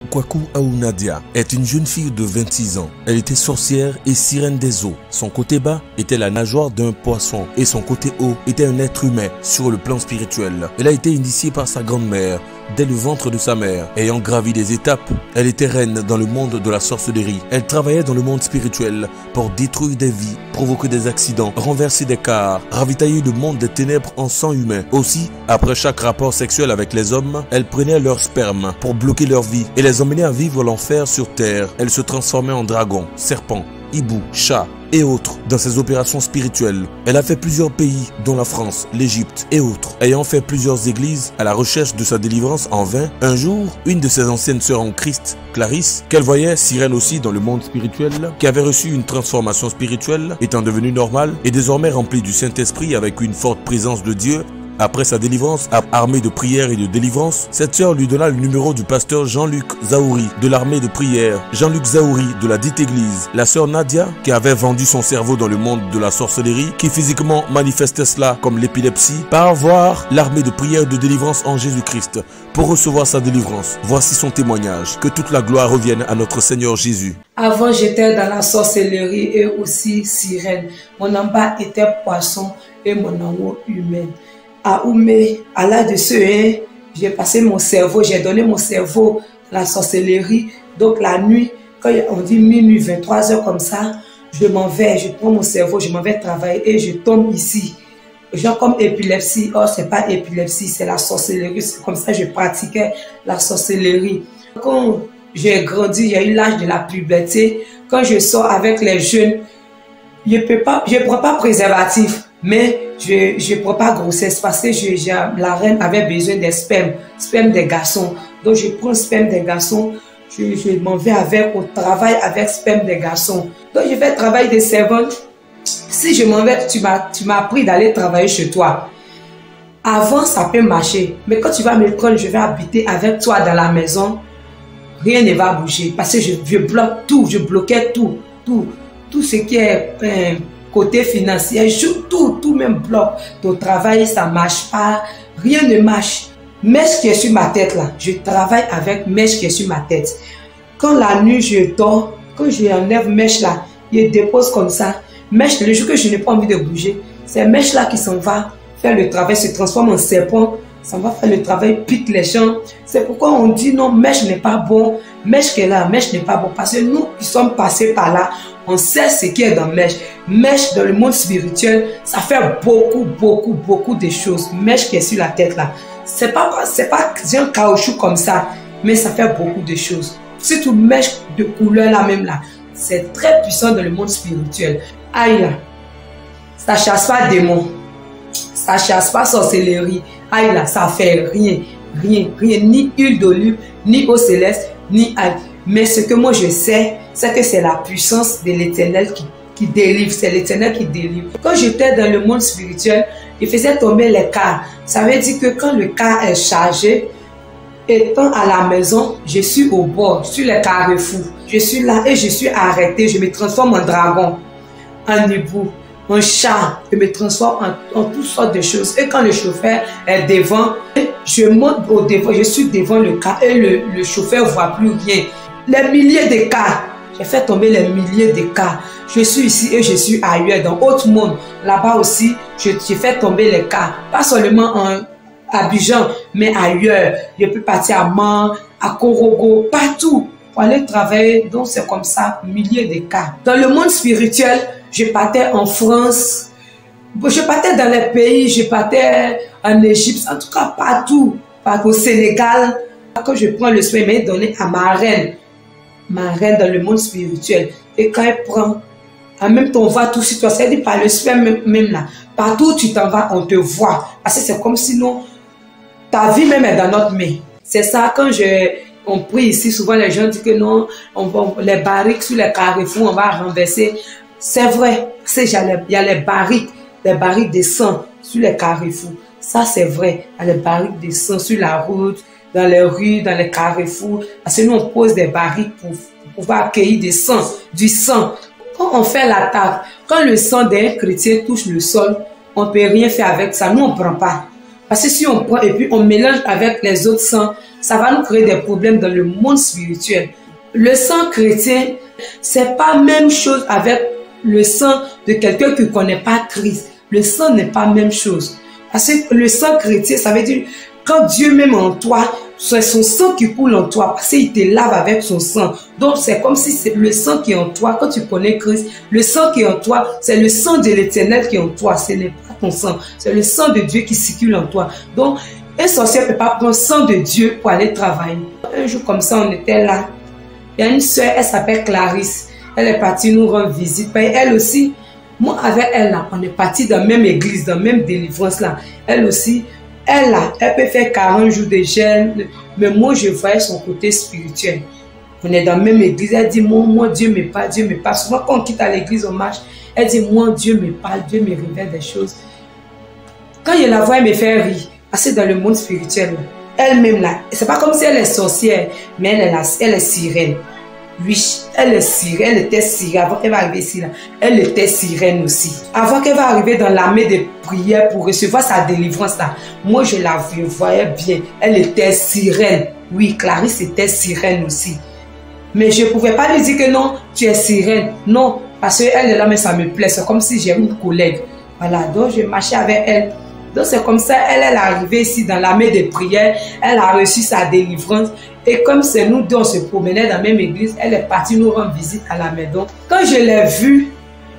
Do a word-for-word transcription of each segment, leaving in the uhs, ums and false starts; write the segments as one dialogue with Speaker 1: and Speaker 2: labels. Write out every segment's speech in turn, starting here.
Speaker 1: Kwaku Aou Nadia est une jeune fille de vingt-six ans. Elle était sorcière et sirène des eaux. Son côté bas était la nageoire d'un poisson et son côté haut était un être humain sur le plan spirituel. Elle a été initiée par sa grand-mère dès le ventre de sa mère. Ayant gravi des étapes, elle était reine dans le monde de la sorcellerie. Elle travaillait dans le monde spirituel pour détruire des vies, provoquer des accidents, renverser des cars, ravitailler le monde des ténèbres en sang humain. Aussi, après chaque rapport sexuel avec les hommes, elle prenait leur sperme pour bloquer leur vie et les emmenait à vivre l'enfer sur terre. Elle se transformait en dragon, serpent, hibou, chat et autres dans ses opérations spirituelles. Elle a fait plusieurs pays, dont la France, l'Égypte et autres. Ayant fait plusieurs églises à la recherche de sa délivrance en vain, un jour, une de ses anciennes sœurs en Christ, Clarisse, qu'elle voyait sirène aussi dans le monde spirituel, qui avait reçu une transformation spirituelle, étant devenue normale et désormais remplie du Saint-Esprit avec une forte présence de Dieu. Après sa délivrance, armée de prière et de délivrance, cette sœur lui donna le numéro du pasteur Jean-Luc Zahouri de l'armée de prière. Jean-Luc Zahouri de la dite église. La sœur Nadia, qui avait vendu son cerveau dans le monde de la sorcellerie, qui physiquement manifestait cela comme l'épilepsie, part voir l'armée de prière et de délivrance en Jésus-Christ pour recevoir sa délivrance. Voici son témoignage. Que toute la gloire revienne à notre Seigneur Jésus.
Speaker 2: Avant, j'étais dans la sorcellerie et aussi sirène. Mon en bas était poisson et mon en haut humain. À Oumé, à l'âge de ce hein, j'ai passé mon cerveau, j'ai donné mon cerveau à la sorcellerie. Donc la nuit, quand on dit minuit, vingt-trois heures comme ça, je m'en vais, je prends mon cerveau, je m'en vais travailler et je tombe ici. Genre comme épilepsie, oh c'est pas épilepsie, c'est la sorcellerie, c'est comme ça que je pratiquais la sorcellerie. Quand j'ai grandi, j'ai eu l'âge de la puberté, quand je sors avec les jeunes, je peux pas, je prends pas préservatif. Mais je ne prends pas grossesse parce que je, je, la reine avait besoin des spermes, sperme des garçons. Donc je prends le sperme des garçons, je, je m'en vais avec au travail avec sperme des garçons. Donc je fais le travail des servantes. Si je m'en vais, tu m'as tu m'as appris d'aller travailler chez toi. Avant ça peut marcher, mais quand tu vas me prendre, je vais habiter avec toi dans la maison, rien ne va bouger parce que je, je bloque tout, je bloquais tout, tout, tout ce qui est... Euh, côté financier, tout, tout même bloc. Ton travail, ça ne marche pas, rien ne marche. Mèche qui est sur ma tête là, je travaille avec mèche qui est sur ma tête. Quand la nuit je dors, quand je enlève mèche là, je dépose comme ça. Mèche, le jour que je n'ai pas envie de bouger, c'est mèche là qui s'en va faire le travail, se transforme en serpent, ça va faire le travail, pique les gens. C'est pourquoi on dit non, mèche n'est pas bon, mèche qui est là, mèche n'est pas bon. Parce que nous qui sommes passés par là, on sait ce qui est dans mèche. Mèche dans le monde spirituel, ça fait beaucoup, beaucoup, beaucoup de choses. Mèche qui est sur la tête là, c'est pas, c'est pas un caoutchouc comme ça, mais ça fait beaucoup de choses. Surtout mèche de couleur là même là, c'est très puissant dans le monde spirituel. Aïe là, ça chasse pas démons, ça chasse pas sorcellerie. Aïe là, ça fait rien, rien, rien, ni huile d'olive, ni eau céleste, ni aïe. Mais ce que moi je sais, c'est que c'est la puissance de l'Éternel qui, qui délivre, c'est l'Éternel qui délivre. Quand j'étais dans le monde spirituel, il faisait tomber les cars. Ça veut dire que quand le car est chargé, étant à la maison, je suis au bord, sur les carrefours. Je suis là et je suis arrêté, je me transforme en dragon, en hibou, en chat, je me transforme en, en toutes sortes de choses. Et quand le chauffeur est devant, je monte au devant, je suis devant le car et le, le chauffeur ne voit plus rien. Les milliers de cas, j'ai fait tomber les milliers de cas. Je suis ici et je suis ailleurs, dans autre monde. Là-bas aussi, j'ai fait tomber les cas. Pas seulement en Abidjan, mais ailleurs. Je peux partir à Man, à Korogo, partout pour aller travailler. Donc c'est comme ça, milliers de cas. Dans le monde spirituel, je partais en France, je partais dans les pays, je partais en Égypte, en tout cas partout, partout au Sénégal. Quand je prends le soin, il m'a donné à ma reine. Ma reine dans le monde spirituel. Et quand elle prend, en même temps on voit tout sur toi, c'est-à-dire par le sperme même, même là, partout où tu t'en vas, on te voit. Parce que c'est comme si non, ta vie même est dans notre main. C'est ça, quand je, on prie ici, souvent les gens disent que non, on va, les barriques sur les carrefours, on va renverser. C'est vrai, il y a les barriques, les barriques de sang sur les carrefours. Ça c'est vrai, il y a les barriques de sang sur la route, dans les rues, dans les carrefours. Parce que nous, on pose des barriques pour, pour pouvoir accueillir des sang, du sang. Quand on fait l'attaque, quand le sang d'un chrétien touche le sol, on ne peut rien faire avec ça. Nous, on ne prend pas. Parce que si on prend et puis on mélange avec les autres sangs, ça va nous créer des problèmes dans le monde spirituel. Le sang chrétien, c'est pas la même chose avec le sang de quelqu'un qui ne connaît pas Christ. Le sang n'est pas la même chose. Parce que le sang chrétien, ça veut dire quand Dieu même en toi, c'est son sang qui coule en toi, parce qu'il te lave avec son sang. Donc c'est comme si c'est le sang qui est en toi, quand tu connais Christ, le sang qui est en toi, c'est le sang de l'Éternel qui est en toi, ce n'est pas ton sang, c'est le sang de Dieu qui circule en toi. Donc un sorcier ne peut pas prendre le sang de Dieu pour aller travailler. Un jour comme ça, on était là, il y a une soeur, elle s'appelle Clarisse, elle est partie nous rendre visite, elle aussi, moi avec elle là, on est parti dans la même église, dans la même délivrance là, elle aussi, elle là, elle peut faire quarante jours de jeûne, mais moi je voyais son côté spirituel. On est dans la même église, elle dit, moi, moi Dieu me parle, Dieu me parle. Souvent quand on quitte à l'église, on marche, elle dit, moi Dieu me parle, Dieu me révèle des choses. Quand je la vois, elle me fait rire, parce que dans le monde spirituel, elle-même là, c'est pas comme si elle est sorcière, mais elle est, la, elle est sirène. Oui, elle est sirène, elle était sirène, avant qu'elle va arriver ici là, elle était sirène aussi. Avant qu'elle va arriver dans l'armée de prière pour recevoir sa délivrance là, moi je la voyais bien, elle était sirène. Oui, Clarisse était sirène aussi. Mais je ne pouvais pas lui dire que non, tu es sirène. Non, parce qu'elle est là, mais ça me plaît, c'est comme si j'ai une collègue. Voilà, donc je marchais avec elle. Donc c'est comme ça, elle, elle est arrivée ici dans l'armée de prière, elle a reçu sa délivrance. Et comme c'est nous deux, on se promenait dans la même église, elle est partie nous rendre visite à la maison. Quand je l'ai vue,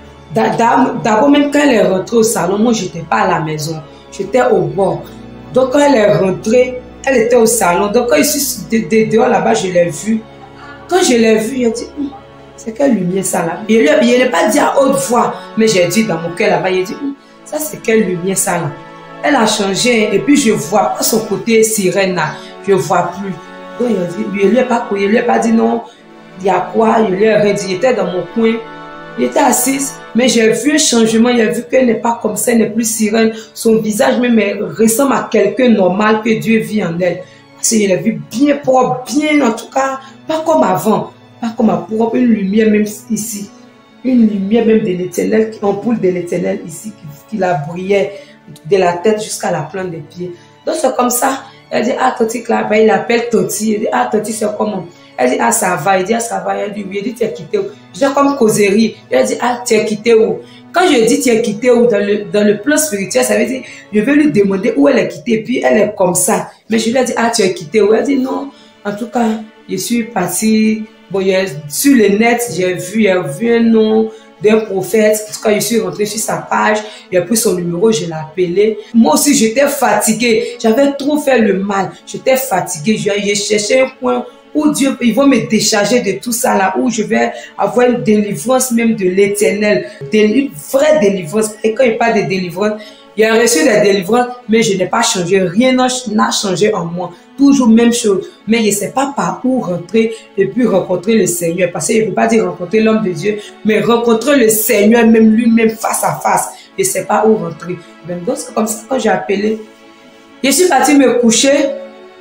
Speaker 2: d'abord même quand elle est rentrée au salon, moi je n'étais pas à la maison, j'étais au bord. Donc quand elle est rentrée, elle était au salon. Donc quand je suis de, de, dehors là-bas, je l'ai vue. Quand je l'ai vue, j'ai dit, hm, c'est quelle lumière ça là? Je ne l'ai pas dit à haute voix, mais j'ai dit dans mon cœur là-bas, j'ai dit, hm, ça c'est quelle lumière ça là? Elle a changé et puis je ne vois pas son côté sirène là, je ne vois plus. Donc je ne lui ai pas couillé, je ne lui ai pas dit non, il y a quoi, je lui ai rien dit, j'étais dans mon coin, j'étais assise, mais j'ai vu un changement, j'ai vu qu'elle n'est pas comme ça, elle n'est plus sirène, son visage même ressemble à quelqu'un normal que Dieu vit en elle. Parce que je l'ai vu bien propre, bien en tout cas, pas comme avant, pas comme à propre, une lumière même ici, une lumière même de l'Éternel, une ampoule de l'Éternel ici qui, qui la brillait de la tête jusqu'à la plante des pieds. Donc c'est comme ça. Elle dit, ah, Toti, là, ben, il l'appelle Toti. Elle dit, ah, Toti, c'est comment? Elle dit, ah, ça va. Il dit, ah, ça va. Elle dit, oui. Elle dit, tu es quitté où? J'ai comme causerie. Elle dit, ah, tu es quitté où? Quand je dis, tu es quitté où? Dans le, dans le plan spirituel, ça veut dire, je vais lui demander où elle est quittée. Et puis, elle est comme ça. Mais je lui ai dit, ah, tu es quitté où? Elle dit, non. En tout cas, je suis partie. Bon, sur le net, j'ai vu, j'ai vu un nom d'un prophète. En tout cas, je suis rentrée sur sa page, j'ai pris son numéro, je l'ai appelé. Moi aussi, j'étais fatiguée. J'avais trop fait le mal. J'étais fatiguée. J'ai cherché un point où Dieu, il va me décharger de tout ça là, où je vais avoir une délivrance même de l'Éternel. Une vraie délivrance. Et quand il parle de délivrance, il a reçu des délivrances, mais je n'ai pas changé. Rien n'a changé en moi. Toujours même chose. Mais je ne sais pas par où rentrer et puis rencontrer le Seigneur. Parce que je ne peux pas dire rencontrer l'homme de Dieu, mais rencontrer le Seigneur même lui-même face à face. Je ne sais pas où rentrer. Donc c'est comme ça quand j'ai appelé. Je suis partie me coucher.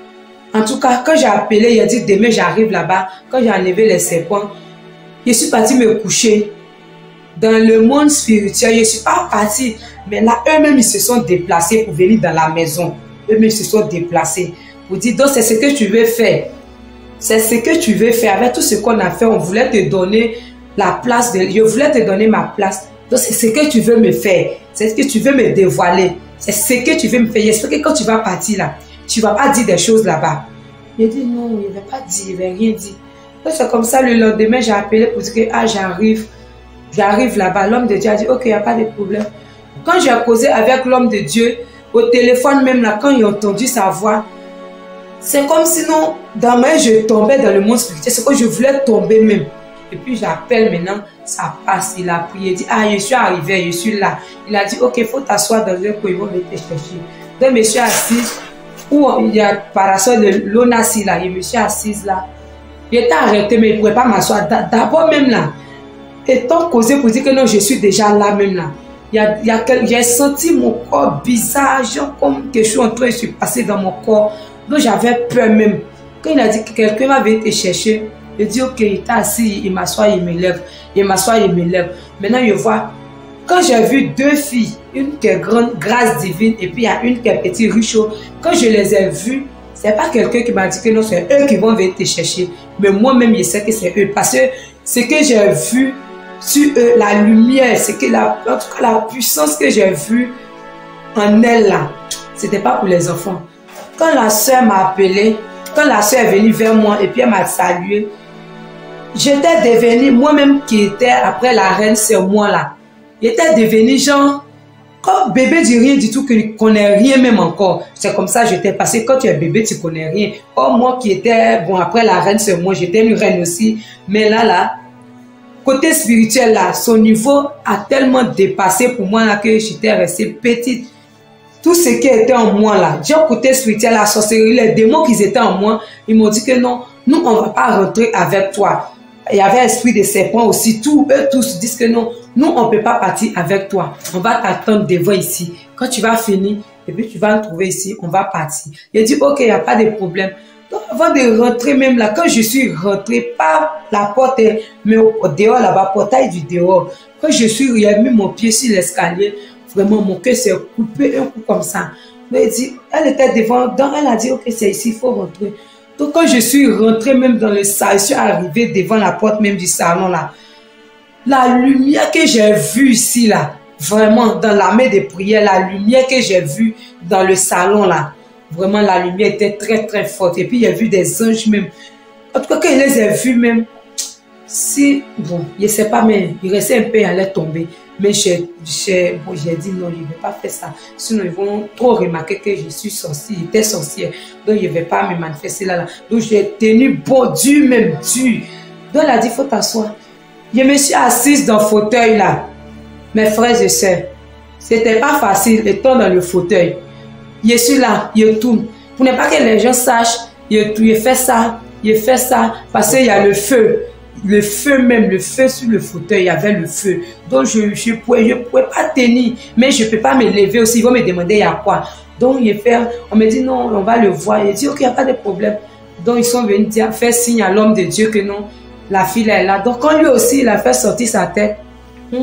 Speaker 2: En tout cas, quand j'ai appelé, il a dit demain j'arrive là-bas. Quand j'ai enlevé les serpents, je suis partie me coucher. Dans le monde spirituel, je ne suis pas partie. Mais là, eux-mêmes, ils se sont déplacés pour venir dans la maison. Eux-mêmes, ils se sont déplacés. Pour dire, donc c'est ce que tu veux faire. C'est ce que tu veux faire. Avec tout ce qu'on a fait, on voulait te donner la place. De, je voulais te donner ma place. Donc c'est ce que tu veux me faire. C'est ce que tu veux me dévoiler. C'est ce que tu veux me faire. J'espère que quand tu vas partir là, tu ne vas pas dire des choses là-bas. Il a dit non, il ne va pas dire, il ne va rien dire. Donc c'est comme ça, le lendemain, j'ai appelé pour dire que ah, j'arrive. J'arrive là-bas. L'homme de Dieu a dit ok, il n'y a pas de problème. Quand j'ai causé avec l'homme de Dieu, au téléphone même là, quand il a entendu sa voix, c'est comme si non, dans ma vie, je tombais dans le monde spirituel. C'est que je voulais tomber même. Et puis j'appelle maintenant, ça passe. Il a prié, il dit, ah, je suis arrivé, je suis là. Il a dit, ok, il faut t'asseoir dans un coin, ils vont venir te chercher. Donc je me suis assise, où il y a parasol de l'Onassi là, je me suis assise là. Il était arrêté, mais il ne pouvait pas m'asseoir. D'abord même là, étant causé pour dire que non, je suis déjà là même là. J'ai senti mon corps bizarre, genre comme quelque chose en train de se passer dans mon corps. Donc j'avais peur même. Quand il a dit que quelqu'un va venir te chercher, il dit ok, il est assis, il m'assoit, il me lève. Il m'assoit, il me lève. Maintenant je vois, quand j'ai vu deux filles, une qui est grande, grâce divine, et puis il y a une qui est petite, riche. Quand je les ai vues, c'est pas quelqu'un qui m'a dit que non, c'est eux qui vont venir te chercher. Mais moi-même, je sais que c'est eux. Parce que ce que j'ai vu sur eux, la lumière, c'est que la, en tout cas, la puissance que j'ai vue en elle là, c'était pas pour les enfants. Quand la soeur m'a appelé, quand la soeur est venue vers moi et puis elle m'a salué, j'étais devenue, moi-même qui était après la reine, c'est moi là. J'étais devenue genre, comme bébé dit rien du tout, que ne connais rien même encore. C'est comme ça que j'étais passé. Quand tu es bébé, tu connais rien. Comme moi qui étais, bon après la reine, c'est moi, j'étais une reine aussi. Mais là, là, côté spirituel là, son niveau a tellement dépassé pour moi là que j'étais restée petite. Tout ce qui était en moi là, j'ai côté spirituel, la sorcellerie, les démons qui étaient en moi, ils m'ont dit que non, nous on va pas rentrer avec toi. Il y avait l'esprit de serpent aussi, tous eux tous disent que non, nous on peut pas partir avec toi. On va t'attendre devant ici. Quand tu vas finir, et puis tu vas nous trouver ici, on va partir. Il a dit ok, il n'y a pas de problème. Donc avant de rentrer même là, quand je suis rentrée par la porte, mais au, au dehors là-bas, portail du dehors, quand je suis mis mon pied sur l'escalier, vraiment, mon cœur s'est coupé un coup comme ça. Mais elle dit, elle était devant, donc elle a dit, ok, c'est ici, il faut rentrer. Donc quand je suis rentrée même dans le salon, je suis arrivée devant la porte même du salon là, la lumière que j'ai vue ici là, vraiment dans la main de prière, la lumière que j'ai vue dans le salon là, vraiment la lumière était très très forte. Et puis il y a vu des anges même. En tout cas, quand je les ai vus même, si, bon, je ne sais pas, mais il restait un peu, il allait tomber. Mais j'ai bon, dit non, je ne vais pas faire ça. Sinon, ils vont trop remarquer que je suis sorcière, j'étais sorcière. Donc, je ne vais pas me manifester là. là. Donc, j'ai tenu bon, dur, même dur. Donc, elle a dit, il faut t'asseoir. Je me suis assise dans le fauteuil là. Mes frères et sœurs, ce n'était pas facile étant dans le fauteuil. Je suis là, je tourne. Pour ne pas que les gens sachent, je, je fais ça, je fais ça, parce qu'il y a le feu. Le feu même, le feu sur le fauteuil, il y avait le feu. Donc, je ne pouvais, je pouvais pas tenir, mais je ne peux pas me lever aussi. Ils vont me demander il y a quoi. Donc, il fait, on me dit non, on va le voir. Il dit ok, il n'y a pas de problème. Donc, ils sont venus dire, faire signe à l'homme de Dieu que non, la fille est là. Donc, quand lui aussi, il a fait sortir sa tête, hmm,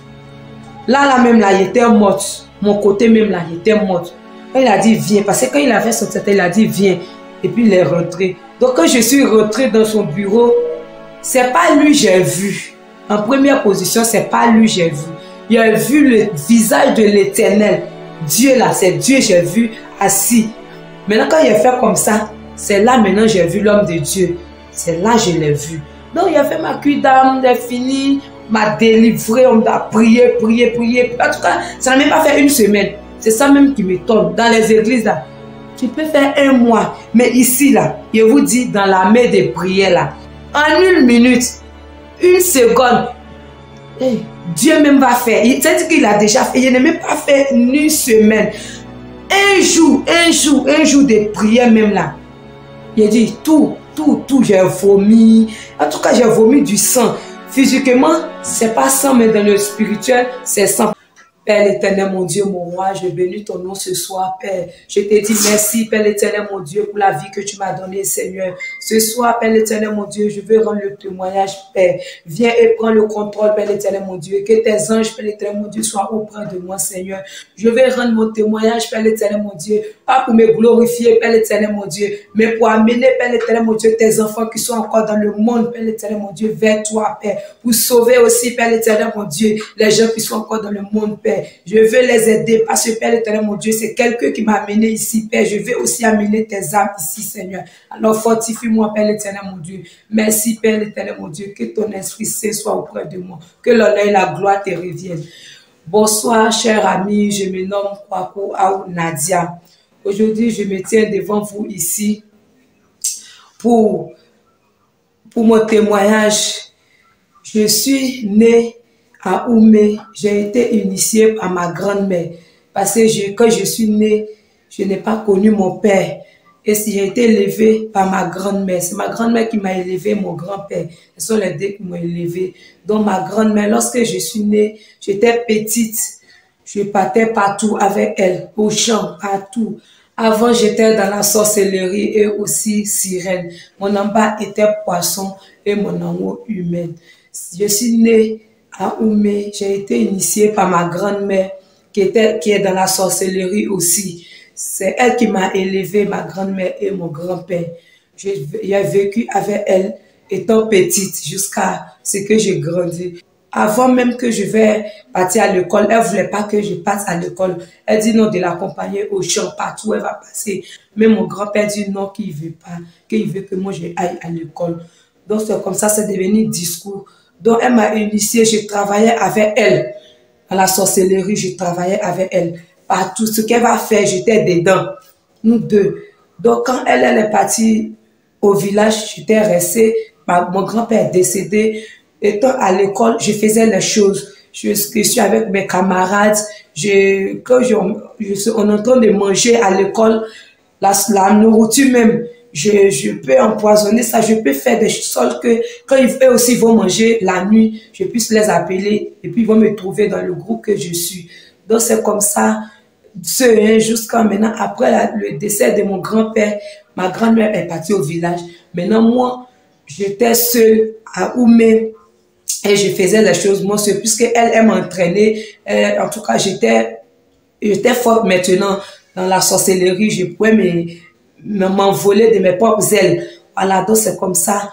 Speaker 2: là, là même, là, il était mort. Mon côté même, là, il était mort. Il a dit viens, parce que quand il a fait sortir sa tête, il a dit viens. Et puis, il est rentré. Donc, quand je suis rentré dans son bureau, c'est pas lui j'ai vu. En première position, c'est pas lui j'ai vu. J'ai vu le visage de l'Éternel. Dieu là, c'est Dieu j'ai vu assis. Maintenant quand il a fait comme ça, c'est là maintenant j'ai vu l'homme de Dieu. C'est là je l'ai vu. Donc il a fait ma cuite d'âme, il a fini, m'a délivré, on m'a prié, prié, prié. En tout cas, ça n'a même pas fait une semaine. C'est ça même qui m'étonne. Dans les églises là, tu peux faire un mois. Mais ici là, je vous dis, dans la main des prières là, en une minute, une seconde, hey, Dieu même va faire. C'est-à-dire qu'il a déjà fait. Il n'a même pas fait une semaine. Un jour, un jour, un jour de prière même là. Il a dit tout, tout, tout, j'ai vomi. En tout cas, j'ai vomi du sang. Physiquement, c'est pas sang, mais dans le spirituel, c'est sang. Père l'Éternel, mon Dieu, mon roi, je bénis ton nom ce soir, Père. Je te dis merci, Père l'Éternel, mon Dieu, pour la vie que tu m'as donnée, Seigneur. Ce soir, Père l'Éternel, mon Dieu, je veux rendre le témoignage, Père. Viens et prends le contrôle, Père l'Éternel, mon Dieu. Que tes anges, Père l'Éternel, mon Dieu, soient auprès de moi, Seigneur. Je vais rendre mon témoignage, Père l'Éternel, mon Dieu, pas pour me glorifier, Père l'Éternel, mon Dieu, mais pour amener, Père l'Éternel, mon Dieu, tes enfants qui sont encore dans le monde, Père l'Éternel, mon Dieu, vers toi, Père. Pour sauver aussi, Père l'Éternel, mon Dieu, les gens qui sont encore dans le monde, Père. Je veux les aider parce que Père l'Éternel, mon Dieu, c'est quelqu'un qui m'a amené ici, Père. Je veux aussi amener tes âmes ici, Seigneur. Alors fortifie-moi, Père l'Éternel, mon Dieu. Merci, Père l'Éternel, mon Dieu. Que ton Esprit Saint soit auprès de moi. Que l'honneur et la gloire te reviennent. Bonsoir, chers amis. Je me nomme Kwaku Aou Nadia. Aujourd'hui, je me tiens devant vous ici pour, pour mon témoignage. Je suis née à Oumé, j'ai été initiée par ma grand-mère parce que je, quand je suis née, je n'ai pas connu mon père et si j'ai été élevée par ma grand-mère. C'est ma grand-mère qui m'a élevée, mon grand-père. Ce sont les deux qui m'ont élevée. Donc ma grand-mère, lorsque je suis née, j'étais petite, je partais partout avec elle, au champ, partout. Avant, j'étais dans la sorcellerie et aussi sirène. Mon en bas était poisson et mon en haut humaine. Je suis née à Oumé, j'ai été initiée par ma grand-mère qui était qui est dans la sorcellerie aussi. C'est elle qui m'a élevé, ma grand-mère et mon grand-père. J'ai vécu avec elle étant petite jusqu'à ce que j'ai grandi. Avant même que je vais partir à l'école, elle ne voulait pas que je parte à l'école. Elle dit non de l'accompagner au champ, partout où elle va passer. Mais mon grand-père dit non, qu'il ne veut pas, qu'il veut que moi je aille à l'école. Donc c'est comme ça, c'est devenu discours. Donc elle m'a initié, je travaillais avec elle. À la sorcellerie, je travaillais avec elle. Partout, ce qu'elle va faire, j'étais dedans. Nous deux. Donc quand elle, elle est partie au village, j'étais restée. Mon grand-père est décédé. Étant à l'école, je faisais les choses. Je, je suis avec mes camarades. Je, quand je, je, on est en train de manger à l'école, la, la nourriture même, je, je peux empoisonner ça. Je peux faire des choses que quand eux aussi vont manger la nuit, je puisse les appeler et puis ils vont me trouver dans le groupe que je suis. Donc c'est comme ça, ce jusqu'à maintenant. Après la, le décès de mon grand-père, ma grand-mère est partie au village. Maintenant, moi, j'étais seule à Oumé. Et je faisais les choses moi seule, puisque elle, elle m'entraînait. En tout cas, j'étais j'étais forte maintenant dans la sorcellerie. Je pouvais m'envoler de mes propres ailes. Voilà, donc c'est comme ça.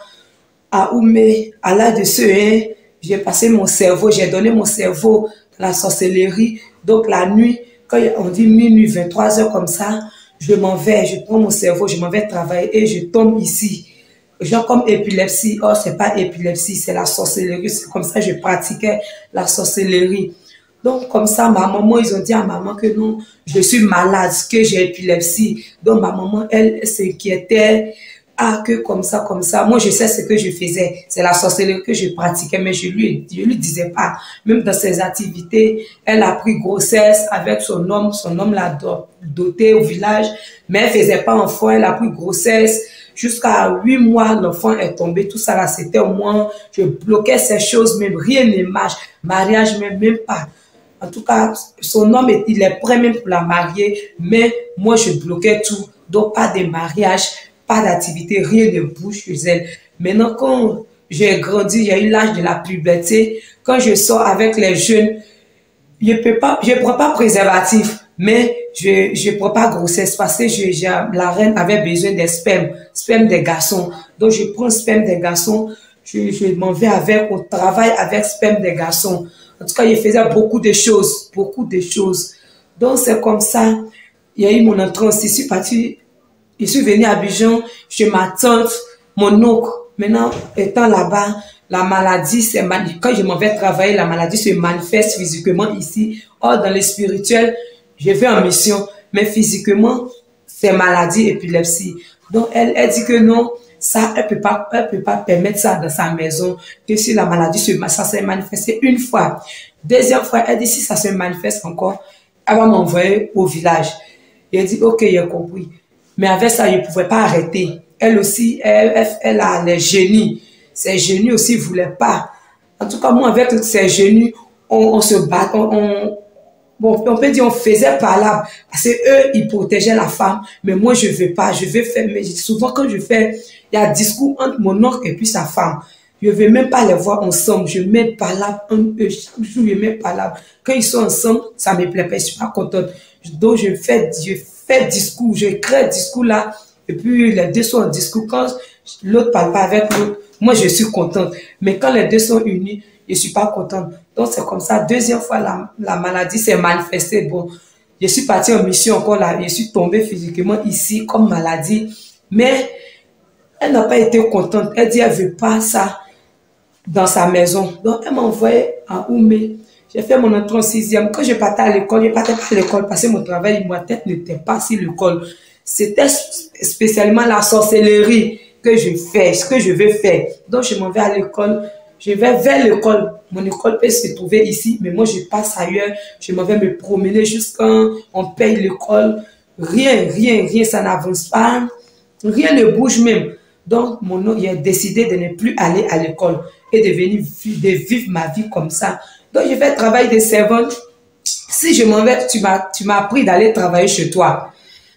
Speaker 2: À Oumé, à l'âge de ce hein, j'ai passé mon cerveau, j'ai donné mon cerveau dans la sorcellerie. Donc la nuit, quand on dit minuit, vingt-trois heures comme ça, je m'en vais, je prends mon cerveau, je m'en vais travailler et je tombe ici. Genre comme épilepsie, oh c'est pas épilepsie, c'est la sorcellerie, c'est comme ça que je pratiquais la sorcellerie. Donc comme ça, ma maman, ils ont dit à maman que non, je suis malade, que j'ai épilepsie. Donc ma maman, elle s'inquiétait, ah que comme ça, comme ça. Moi je sais ce que je faisais, c'est la sorcellerie que je pratiquais, mais je lui, je lui disais pas. Même dans ses activités, elle a pris grossesse avec son homme, son homme l'a doté au village, mais elle faisait pas enfant, elle a pris grossesse. Jusqu'à huit mois, l'enfant est tombé, tout ça là, c'était au moins, je bloquais ces choses, même rien ne marche, mariage même, même pas. En tout cas, son homme, il est prêt même pour la marier, mais moi, je bloquais tout. Donc, pas de mariage, pas d'activité, rien ne bouge chez elle. Maintenant, quand j'ai grandi, il y a eu l'âge de la puberté, quand je sors avec les jeunes, je peux pas, je prends pas préservatif, mais je je prends pas grossesse parce que je, je, la reine avait besoin des spermes, sperme des garçons. Donc je prends sperme des garçons, je, je m'en vais avec, on travaille avec sperme des garçons. En tout cas, je faisais beaucoup de choses, beaucoup de choses. Donc c'est comme ça, il y a eu mon entrée aussi. Je suis partie, je suis venue à Abidjan chez ma tante, mon oncle. Maintenant, étant là-bas, la maladie, c'est quand je m'en vais travailler, la maladie se manifeste physiquement ici. Or, dans le spirituel, je vais en mission, mais physiquement, c'est maladie, épilepsie. Donc, elle, elle dit que non, ça, elle peut pas, elle peut pas permettre ça dans sa maison, que si la maladie se, ça s'est manifesté une fois. Deuxième fois, elle dit si ça se manifeste encore, elle va m'envoyer au village. Et elle dit, ok, j'ai compris. Mais avec ça, je ne pouvais pas arrêter. Elle aussi, elle, elle, elle a les génies. Ces génies aussi ne voulaient pas. En tout cas, moi, avec ces génies, on, on se bat, on, on, bon, on peut dire on faisait palabre. Parce qu'eux, ils protégeaient la femme. Mais moi, je ne veux pas. Je veux faire, mais souvent, quand je fais, il y a un discours entre mon oncle et puis sa femme. Je ne veux même pas les voir ensemble. Je mets palabre entre eux. Chaque jour, je mets palabre. Quand ils sont ensemble, ça ne me plaît pas. Je ne suis pas contente. Donc, je fais, je fais discours. Je crée discours là. Et puis, les deux sont en discours. Quand l'autre ne parle pas avec l'autre, moi, je suis contente. Mais quand les deux sont unis, je ne suis pas contente. Donc, c'est comme ça. Deuxième fois, la, la maladie s'est manifestée. Bon, je suis partie en mission encore là. Je suis tombée physiquement ici comme maladie. Mais elle n'a pas été contente. Elle dit, elle ne veut pas ça dans sa maison. Donc, elle m'a envoyé à Oumé. J'ai fait mon entrée en sixième. Quand je partais à l'école, je ne partais pas à l'école parce que mon travail, ma tête n'était pas sur l'école. C'était spécialement la sorcellerie que je fais, ce que je veux faire. Donc, je m'en vais à l'école. Je vais vers l'école. Mon école peut se trouver ici, mais moi, je passe ailleurs. Je m'en vais me promener jusqu'à on paye l'école. Rien, rien, rien, ça n'avance pas. Rien ne bouge même. Donc, mon oncle, il a décidé de ne plus aller à l'école et de venir de vivre ma vie comme ça. Donc, je vais travailler de servante. Si je m'en vais, tu m'as tu m'as appris d'aller travailler chez toi.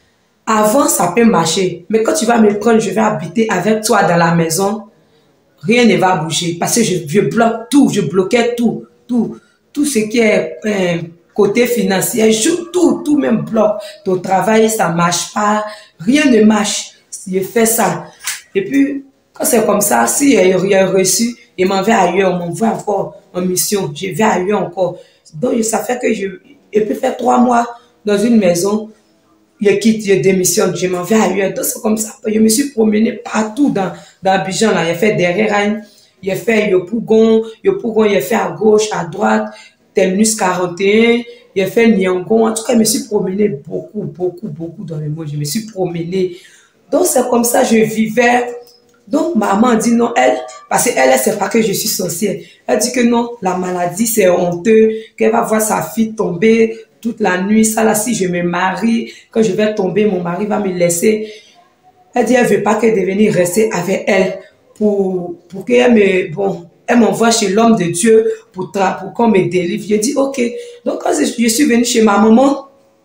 Speaker 2: Avant, ça peut marcher. Mais quand tu vas me prendre, je vais habiter avec toi dans la maison. Rien ne va bouger. Parce que je, je bloque tout. Je bloquais tout. Tout. Tout ce qui est euh, côté financier, tout, tout même bloc. Ton travail, ça marche pas, rien ne marche. Je fais ça. Et puis, quand c'est comme ça, si il y a rien reçu, il m'en va ailleurs, on m'envoie encore en mission, je vais ailleurs encore. Donc, ça fait que je, je peux faire trois mois dans une maison, je quitte, je démissionne, je m'en vais ailleurs. Donc, c'est comme ça. Je me suis promenée partout dans, dans Abidjan, là. J'ai fait derrière Rennes, j'ai fait Yopougon, Yopougon, j'ai fait à gauche, à droite, Terminus quarante et un, j'ai fait Nyangon. En tout cas, je me suis promenée beaucoup, beaucoup, beaucoup dans le monde. Je me suis promenée. Donc, c'est comme ça, je vivais. Donc, maman dit non, elle, parce qu'elle, elle sait pas que je suis sorcière. Elle dit que non, la maladie, c'est honteux, qu'elle va voir sa fille tomber toute la nuit. Ça, là, si je me marie, quand je vais tomber, mon mari va me laisser. Elle dit, elle veut pas qu'elle devienne rester avec elle pour, pour qu'elle me, bon, elle m'envoie chez l'homme de Dieu pour, pour qu'on me délivre. Je dis, ok. Donc, quand je, je suis venue chez ma maman,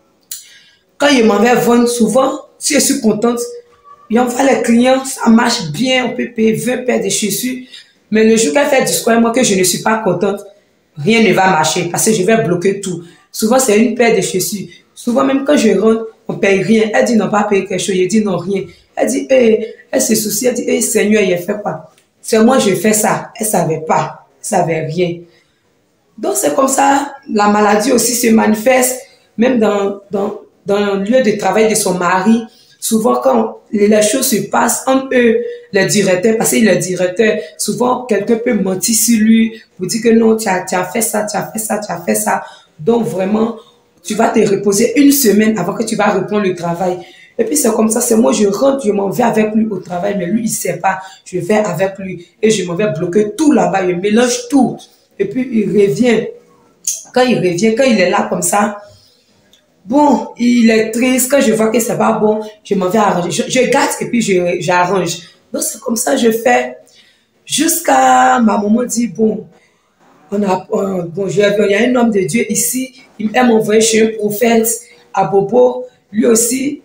Speaker 2: quand il m'en va vendre souvent, si je suis contente, il envoie les clients, ça marche bien, on peut payer vingt paires de chaussures. Mais le jour qu'elle fait du square, moi que je ne suis pas contente, rien ne va marcher parce que je vais bloquer tout. Souvent, c'est une paire de chaussures. Souvent, même quand je rentre, on ne paye rien. Elle dit non, pas payer quelque chose. Je dis non, rien. Elle dit, hey, elle se soucie, elle dit, hey, Seigneur, il a fait quoi? C'est moi, je fais ça. Elle ne savait pas. Elle ne savait rien. Donc, c'est comme ça, la maladie aussi se manifeste, même dans, dans, dans le lieu de travail de son mari. Souvent, quand les choses se passent entre eux, le directeur, parce qu'il est le directeur, souvent, quelqu'un peut mentir sur lui pour dire que non, tu as, tu as fait ça, tu as fait ça, tu as fait ça. Donc, vraiment, tu vas te reposer une semaine avant que tu vas reprendre le travail. Et puis, c'est comme ça, c'est moi, je rentre, je m'en vais avec lui au travail, mais lui, il ne sait pas. Je vais avec lui et je m'en vais bloquer tout là-bas, je mélange tout. Et puis, il revient. Quand il revient, quand il est là comme ça, bon, il est triste. Quand je vois que c'est pas bon, je m'en vais arranger. Je, je gâte et puis j'arrange. Donc, c'est comme ça que je fais. Jusqu'à ma maman dit, bon, on a, on, bon, il y a un homme de Dieu ici. Il m'a envoyé chez un prophète à Bobo. Lui aussi,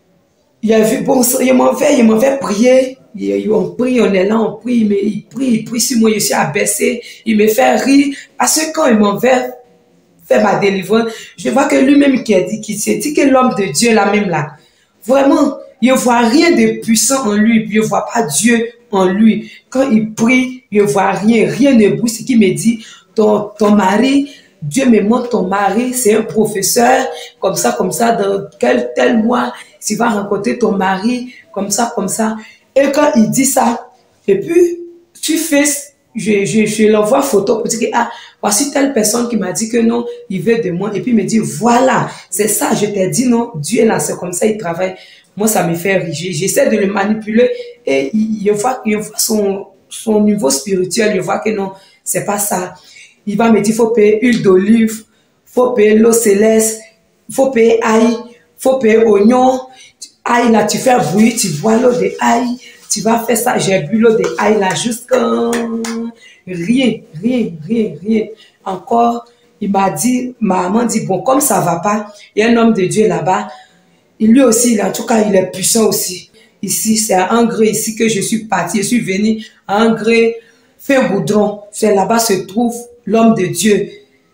Speaker 2: il a vu, bon, il m'en fait, il m'en fait prier. Il, on prie, on est là, on prie, mais il prie, il prie sur moi, je suis abaissé. Il me fait rire. Parce que quand il m'en fait faire ma délivrance, je vois que lui-même qui a dit, qui s'est dit que l'homme de Dieu là même là, vraiment, il ne voit rien de puissant en lui, il ne voit pas Dieu en lui. Quand il prie, il ne voit rien, rien ne bouge. Ce qui me dit, ton, ton mari, Dieu me montre ton mari, c'est un professeur, comme ça, comme ça, dans quel tel mois, tu vas rencontrer ton mari, comme ça, comme ça. Et quand il dit ça, et puis, tu fais, je, je, je l'envoie photo pour dire que, ah, voici telle personne qui m'a dit que non, il veut de moi. Et puis, il me dit, voilà, c'est ça, je t'ai dit non, Dieu est là, c'est comme ça, il travaille. Moi, ça me fait rire. J'essaie de le manipuler et il, il voit, il voit son, son niveau spirituel, il voit que non, c'est pas ça. Il va me dire, il faut payer huile d'olive, il faut payer l'eau céleste, il faut payer ail, il faut payer oignon. Ail, là, tu fais bouillir, tu bois l'eau de ail, tu vas faire ça. J'ai bu l'eau de ail, là, jusqu'à rien, rien, rien, rien. Encore, il m'a dit, ma maman dit, bon, comme ça va pas, il y a un homme de Dieu là-bas. Lui aussi, en tout cas, il est puissant aussi. Ici, c'est à Angré, ici que je suis partie. Je suis venue à Angré, faire Goudron. C'est là-bas se trouve l'homme de Dieu.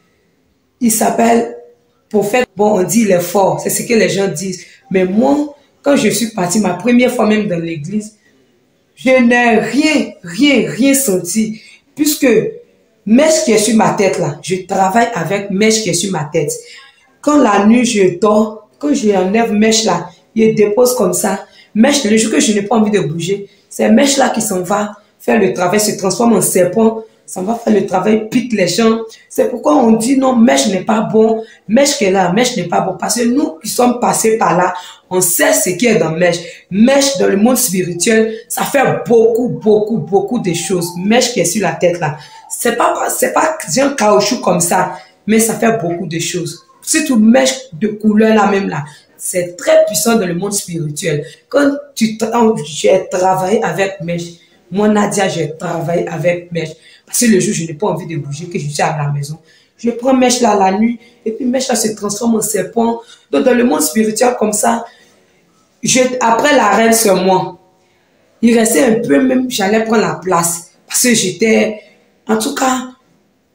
Speaker 2: Il s'appelle prophète. Bon, on dit il est fort, c'est ce que les gens disent. Mais moi, quand je suis partie, ma première fois même dans l'église, je n'ai rien, rien, rien senti. Puisque mèche qui est sur ma tête là, je travaille avec mèche qui est sur ma tête. Quand la nuit je dors, quand j'enlève mèche là, il dépose comme ça. Mèche, le jour que je n'ai pas envie de bouger, c'est mèche là qui s'en va faire le travail, se transforme en serpent, ça va faire le travail, pique les gens. C'est pourquoi on dit non, mèche n'est pas bon, mèche qui est là, mèche n'est pas bon. Parce que nous qui sommes passés par là, on sait ce qui est dans mèche. Mèche dans le monde spirituel, ça fait beaucoup, beaucoup, beaucoup de choses. Mèche qui est sur la tête là. C'est pas, c'est pas un caoutchouc comme ça, mais ça fait beaucoup de choses. Surtout mèche de couleur là même là. C'est très puissant dans le monde spirituel. Quand tu j'ai travaillé avec mèche, moi Nadia, j'ai travaillé avec mèche. Parce que le jour, je n'ai pas envie de bouger, que je suis à la maison. Je prends mèche là la nuit, et puis mèche là se transforme en serpent. Donc dans le monde spirituel comme ça, je, après la reine sur moi, il restait un peu même, j'allais prendre la place. Parce que j'étais, en tout cas,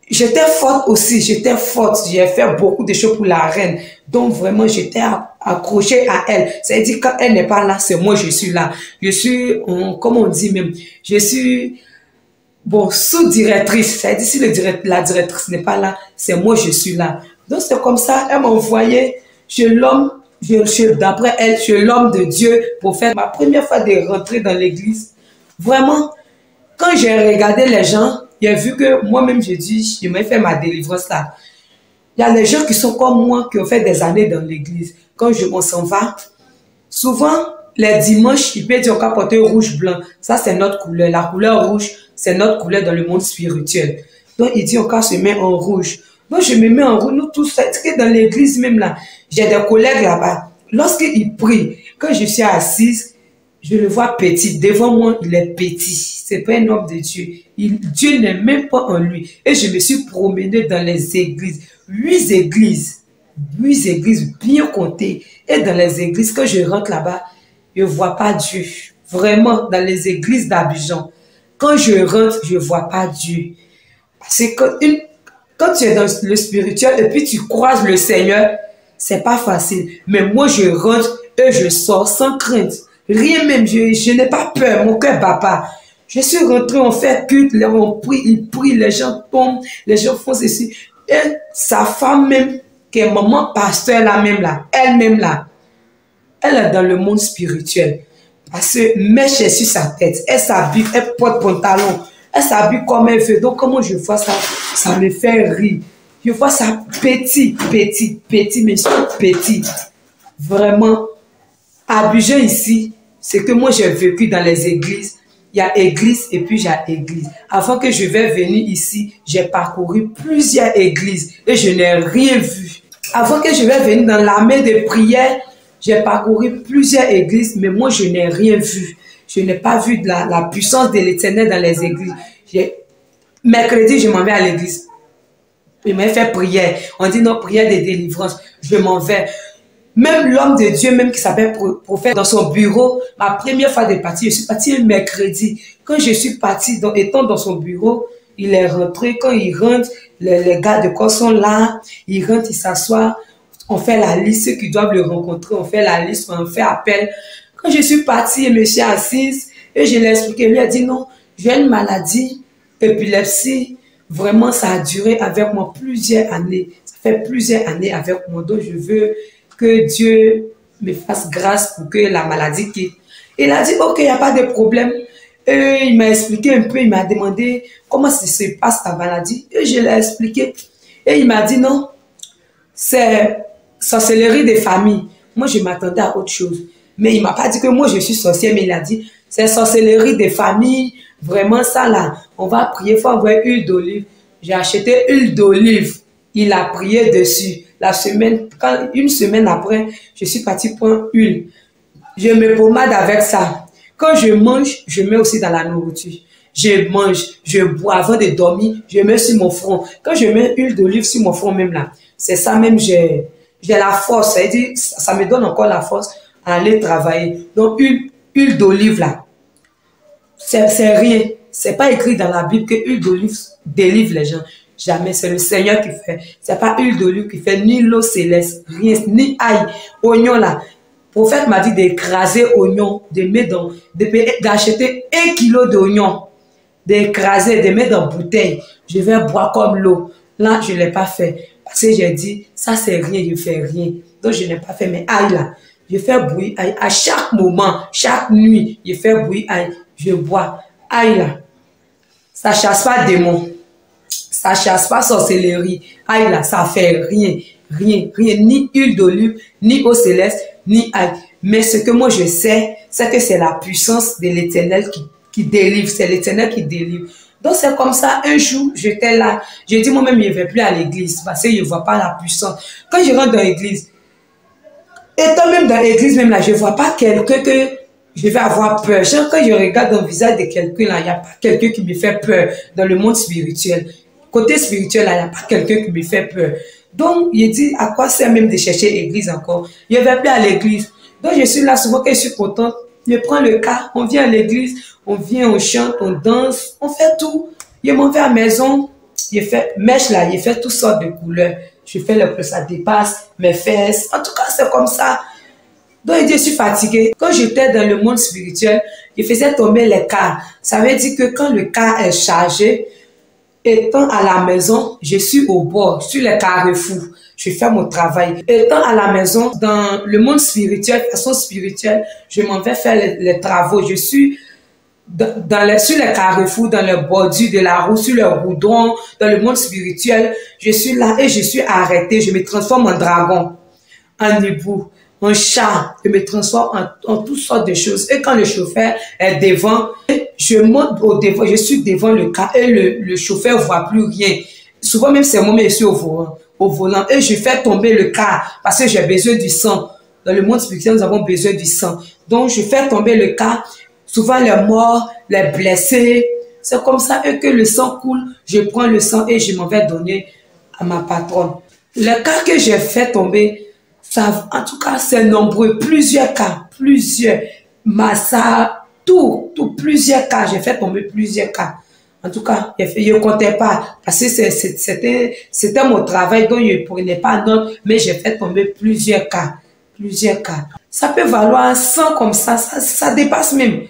Speaker 2: j'étais forte aussi, j'étais forte. J'ai fait beaucoup de choses pour la reine. Donc vraiment, j'étais accrochée à elle. C'est-à-dire, quand elle n'est pas là, c'est moi, je suis là. Je suis, on, comme on dit même, je suis, bon, sous-directrice. C'est-à-dire, si le direct, la directrice n'est pas là, c'est moi, je suis là. Donc c'est comme ça, elle m'envoyait chez l'homme, d'après elle, chez l'homme de Dieu pour faire ma première fois de rentrer dans l'église. Vraiment, quand j'ai regardé les gens, j'ai vu que moi-même, j'ai dit, je vais faire ma délivrance là. Il y a les gens qui sont comme moi, qui ont fait des années dans l'église. Quand je, on s'en va, souvent, les dimanches, il peut dire qu'on va porter rouge blanc. Ça, c'est notre couleur. La couleur rouge, c'est notre couleur dans le monde spirituel. Donc, il dit on va se mettre en rouge. Donc, je me mets en rouge. Nous tous, c'est que dans l'église même là, j'ai des collègues là-bas. Lorsqu'ils prient, quand je suis assise, je le vois petit. Devant moi, il est petit. C'est pas un homme de Dieu. Il, Dieu n'est même pas en lui. Et je me suis promenée dans les églises. Huit églises. Huit églises bien comptées. Et dans les églises, quand je rentre là-bas, je ne vois pas Dieu. Vraiment, dans les églises d'Abidjan. Quand je rentre, je ne vois pas Dieu. Parce que quand, une, quand tu es dans le spirituel et puis tu croises le Seigneur, c'est pas facile. Mais moi, je rentre et je sors sans crainte. Rien même, je, je n'ai pas peur, mon cœur bat pas. Je suis rentré, on fait culte, on prie, ils prient, les gens tombent, les gens font ceci. Et sa femme même, qui est maman pasteur là même là, elle-même là, elle est dans le monde spirituel. Parce que mèche sur sa tête, elle s'habille, elle porte pantalon, elle s'habille comme elle veut. Donc comment je vois ça, ça me fait rire. Je vois ça petit, petit, petit, mais petit. Vraiment, Abidjan ici, c'est que moi j'ai vécu dans les églises. Il y a église et puis j'ai église. Avant que je vais venir ici, j'ai parcouru plusieurs églises et je n'ai rien vu. Avant que je vais venir dans l'armée de prière, j'ai parcouru plusieurs églises, mais moi je n'ai rien vu. Je n'ai pas vu de la, la puissance de l'Éternel dans les églises. Mercredi, je m'en vais à l'église. Je m'ai fait prière. On dit non, prière de délivrance. Je m'en vais. Même l'homme de Dieu, même qui s'appelle prophète, dans son bureau, ma première fois de partir, je suis partie un mercredi. Quand je suis partie, donc, étant dans son bureau, il est rentré. Quand il rentre, les, les gars de corps sont là. Il rentre, il s'assoit. On fait la liste, ceux qui doivent le rencontrer, on fait la liste, on fait appel. Quand je suis partie, je me suis assise et je l'ai expliqué. Il lui a dit non, j'ai une maladie, épilepsie. Vraiment, ça a duré avec moi plusieurs années. Ça fait plusieurs années avec moi. Donc, je veux que Dieu me fasse grâce pour que la maladie quitte. Il a dit, ok, il n'y a pas de problème. Et il m'a expliqué un peu, il m'a demandé comment ça se passe ta maladie. Et je l'ai expliqué. Et il m'a dit, non, c'est sorcellerie des familles. Moi, je m'attendais à autre chose. Mais il ne m'a pas dit que moi, je suis sorcière, mais il a dit, c'est sorcellerie des familles. Vraiment, ça là, on va prier, il faut avoir huile d'olive. J'ai acheté huile d'olive. Il a prié dessus. La semaine, quand, une semaine après, je suis partie prendre huile. Je me pommade avec ça. Quand je mange, je mets aussi dans la nourriture. Je mange, je bois avant de dormir, je mets sur mon front. Quand je mets huile d'olive sur mon front même là, c'est ça même, j'ai la force. Ça, dit, ça me donne encore la force à aller travailler. Donc, huile, huile d'olive là, c'est rien. C'est pas écrit dans la Bible que huile d'olive délivre les gens. Jamais, c'est le Seigneur qui fait. C'est pas huile d'olive qui fait, ni l'eau céleste, rien, ni ail, oignon là. Le prophète m'a dit d'écraser oignon, de mettre dans, d'acheter un kilo d'oignon, d'écraser, de mettre dans une bouteille. Je vais boire comme l'eau. Là, je ne l'ai pas fait. Parce que j'ai dit, ça c'est rien, je ne fais rien. Donc je n'ai pas fait, mais ail là. Je fais bouillir ail. À chaque moment, chaque nuit, je fais bouillir ail. Je bois ail là. Ça ne chasse pas démon. Ça ne chasse pas sorcellerie. Aïe là, ça fait rien, rien, rien. Ni huile d'olive, ni eau céleste, ni aïe. Mais ce que moi je sais, c'est que c'est la puissance de l'Éternel qui, qui délivre. C'est l'Éternel qui délivre. Donc c'est comme ça, un jour, j'étais là. J'ai dit moi-même, je ne vais plus à l'église parce que je ne vois pas la puissance. Quand je rentre dans l'église, étant même dans l'église, même là, je ne vois pas quelqu'un que je vais avoir peur. Genre, quand je regarde dans le visage de quelqu'un, là, il n'y a pas quelqu'un qui me fait peur dans le monde spirituel. Côté spirituel, là, il n'y a pas quelqu'un qui me fait peur. Donc, il dit, à quoi sert même de chercher l'église encore? Je ne vais plus à l'église. Donc, je suis là, souvent que je suis contente, je prends le cas, on vient à l'église, on vient, on chante, on danse, on fait tout. Je m'en vais à la maison, j'ai fait mèche là, j'ai fait toutes sortes de couleurs. Je fais le plus, ça dépasse mes fesses. En tout cas, c'est comme ça. Donc, je suis fatiguée. Quand j'étais dans le monde spirituel, je faisais tomber les cas. Ça veut dire que quand le cas est chargé, étant à la maison, je suis au bord, sur les carrefours. Je fais mon travail. Étant à la maison, dans le monde spirituel, façon spirituelle, je m'en vais faire les, les travaux. Je suis dans, dans les, sur les carrefours, dans le bordure de la route, sur le goudron, dans le monde spirituel. Je suis là et je suis arrêtée. Je me transforme en dragon, en hibou, en chat. Je me transforme en, en toutes sortes de choses. Et quand le chauffeur est devant, je monte au devant, je suis devant le cas et le, le chauffeur ne voit plus rien. Souvent même c'est moi, mais je suis au volant, au volant et je fais tomber le cas parce que j'ai besoin du sang. Dans le monde spirituel, nous avons besoin du sang. Donc je fais tomber le cas, souvent les morts, les blessés. C'est comme ça et que le sang coule. Je prends le sang et je m'en vais donner à ma patronne. Le cas que j'ai fait tomber, ça, en tout cas, c'est nombreux, plusieurs cas, plusieurs massacres. Tout, tout, plusieurs cas, j'ai fait tomber plusieurs cas. En tout cas, je ne comptais pas parce que c'était mon travail dont je ne prenais pas note, mais j'ai fait tomber plusieurs cas. Plusieurs cas. Ça peut valoir cent comme ça, ça, ça dépasse même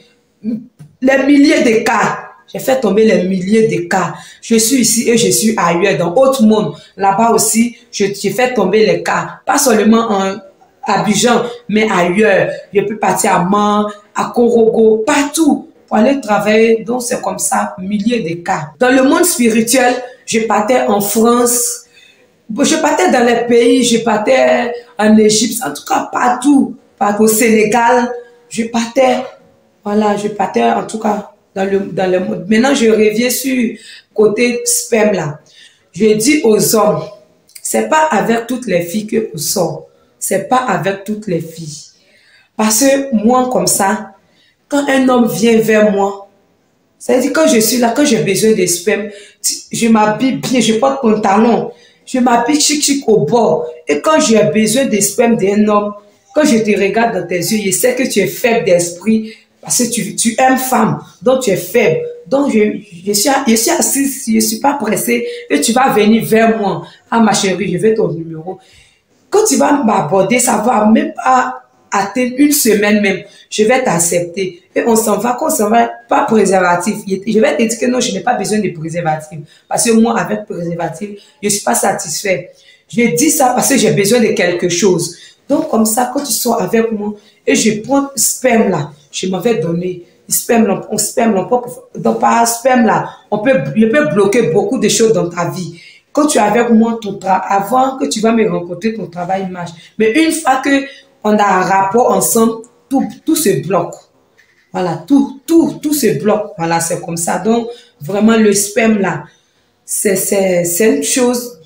Speaker 2: les milliers de cas. J'ai fait tomber les milliers de cas. Je suis ici et je suis ailleurs, dans autre monde. Là-bas aussi, j'ai fait tomber les cas. Pas seulement en Abidjan, mais ailleurs. Je peux partir à Man, à Korogo, partout pour aller travailler. Donc, c'est comme ça, milliers de cas. Dans le monde spirituel, je partais en France, je partais dans les pays, je partais en Égypte, en tout cas partout, partout au Sénégal, je partais, voilà, je partais en tout cas dans le, dans le monde. Maintenant, je reviens sur côté sperme là. Je dis aux hommes, c'est pas avec toutes les filles que nous sommes. C'est pas avec toutes les filles. Parce que moi, comme ça, quand un homme vient vers moi, c'est-à-dire quand je suis là, quand j'ai besoin de sperme, je m'habille bien, je porte pantalon, je m'habille chic chic au bord. Et quand j'ai besoin de sperme d'un homme, quand je te regarde dans tes yeux, je sais que tu es faible d'esprit, parce que tu, tu aimes femme, donc tu es faible. Donc je, je, suis, je suis assise, je ne suis pas pressée, et tu vas venir vers moi. Ah ma chérie, je veux ton numéro. Quand tu vas m'aborder, ça va même pas atteindre une semaine même. Je vais t'accepter. Et on s'en va, qu'on s'en va, pas préservatif. Je vais te dire que non, je n'ai pas besoin de préservatif. Parce que moi, avec préservatif, je ne suis pas satisfait. Je dis ça parce que j'ai besoin de quelque chose. Donc, comme ça, quand tu sors avec moi, et je prends le sperme là, je m'en vais donner. Le sperme là, on sperme là, donc par sperme là, on peut, je peux bloquer beaucoup de choses dans ta vie. Quand tu es avec moi, ton travail, avant que tu vas me rencontrer, ton travail marche. Mais une fois qu'on a un rapport ensemble, tout, tout se bloque. Voilà, tout, tout, tout se bloque. Voilà, c'est comme ça. Donc, vraiment, le sperme là, c'est une chose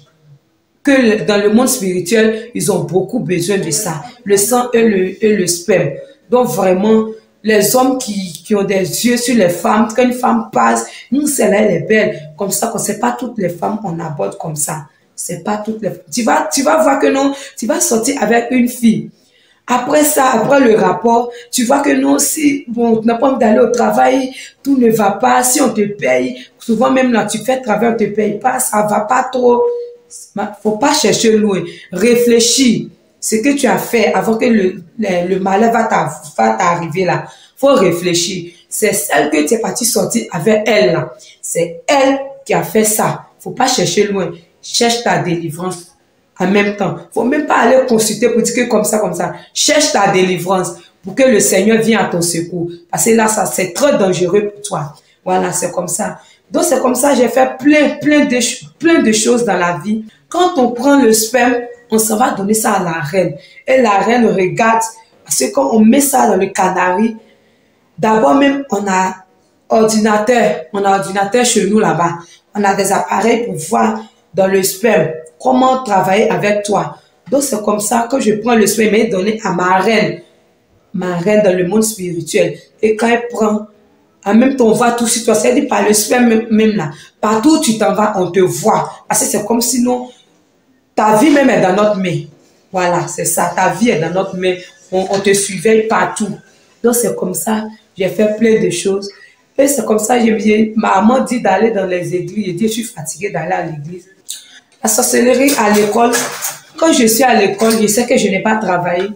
Speaker 2: que dans le monde spirituel, ils ont beaucoup besoin de ça. Le sang et le, et le sperme. Donc, vraiment, les hommes qui, qui ont des yeux sur les femmes, quand une femme passe, nous, celle-là, elle est belle. Comme ça, qu'on sait pas toutes les femmes, on aborde comme ça. C'est pas toutes les femmes. Tu vas, tu vas voir que non, tu vas sortir avec une fille. Après ça, après le rapport, tu vois que non, si, bon, tu n'as pas envie d'aller au travail, tout ne va pas, si on te paye, souvent même là, tu fais travail, on te paye pas, ça va pas trop. Faut pas chercher loin. Réfléchis. Ce que tu as fait avant que le, le, le malheur va t'arriver là. Faut réfléchir. C'est celle que tu es parti sortir avec elle là. C'est elle qui a fait ça. Faut pas chercher loin. Cherche ta délivrance en même temps. Faut même pas aller consulter pour dire que comme ça, comme ça. Cherche ta délivrance pour que le Seigneur vienne à ton secours. Parce que là, ça c'est très dangereux pour toi. Voilà, c'est comme ça. Donc c'est comme ça, j'ai fait plein, plein de, plein de choses dans la vie. Quand on prend le sperme, on s'en va donner ça à la reine. Et la reine regarde, parce que quand on met ça dans le canari, d'abord même, on a ordinateur, on a ordinateur chez nous là-bas. On a des appareils pour voir dans le sperme comment travailler avec toi. Donc c'est comme ça que je prends le sperme et donner à ma reine, ma reine dans le monde spirituel. Et quand elle prend, en même temps on voit tout sur toi, c'est-à-dire par le sperme même, même là, partout où tu t'en vas, on te voit. Parce que c'est comme si non, ta vie même est dans notre main. Voilà, c'est ça. Ta vie est dans notre main. On, on te surveille partout. Donc, c'est comme ça. J'ai fait plein de choses. Et c'est comme ça, je, ma maman dit d'aller dans les églises. Je dis, je suis fatiguée d'aller à l'église. La sorcellerie à l'école, quand je suis à l'école, je sais que je n'ai pas travaillé.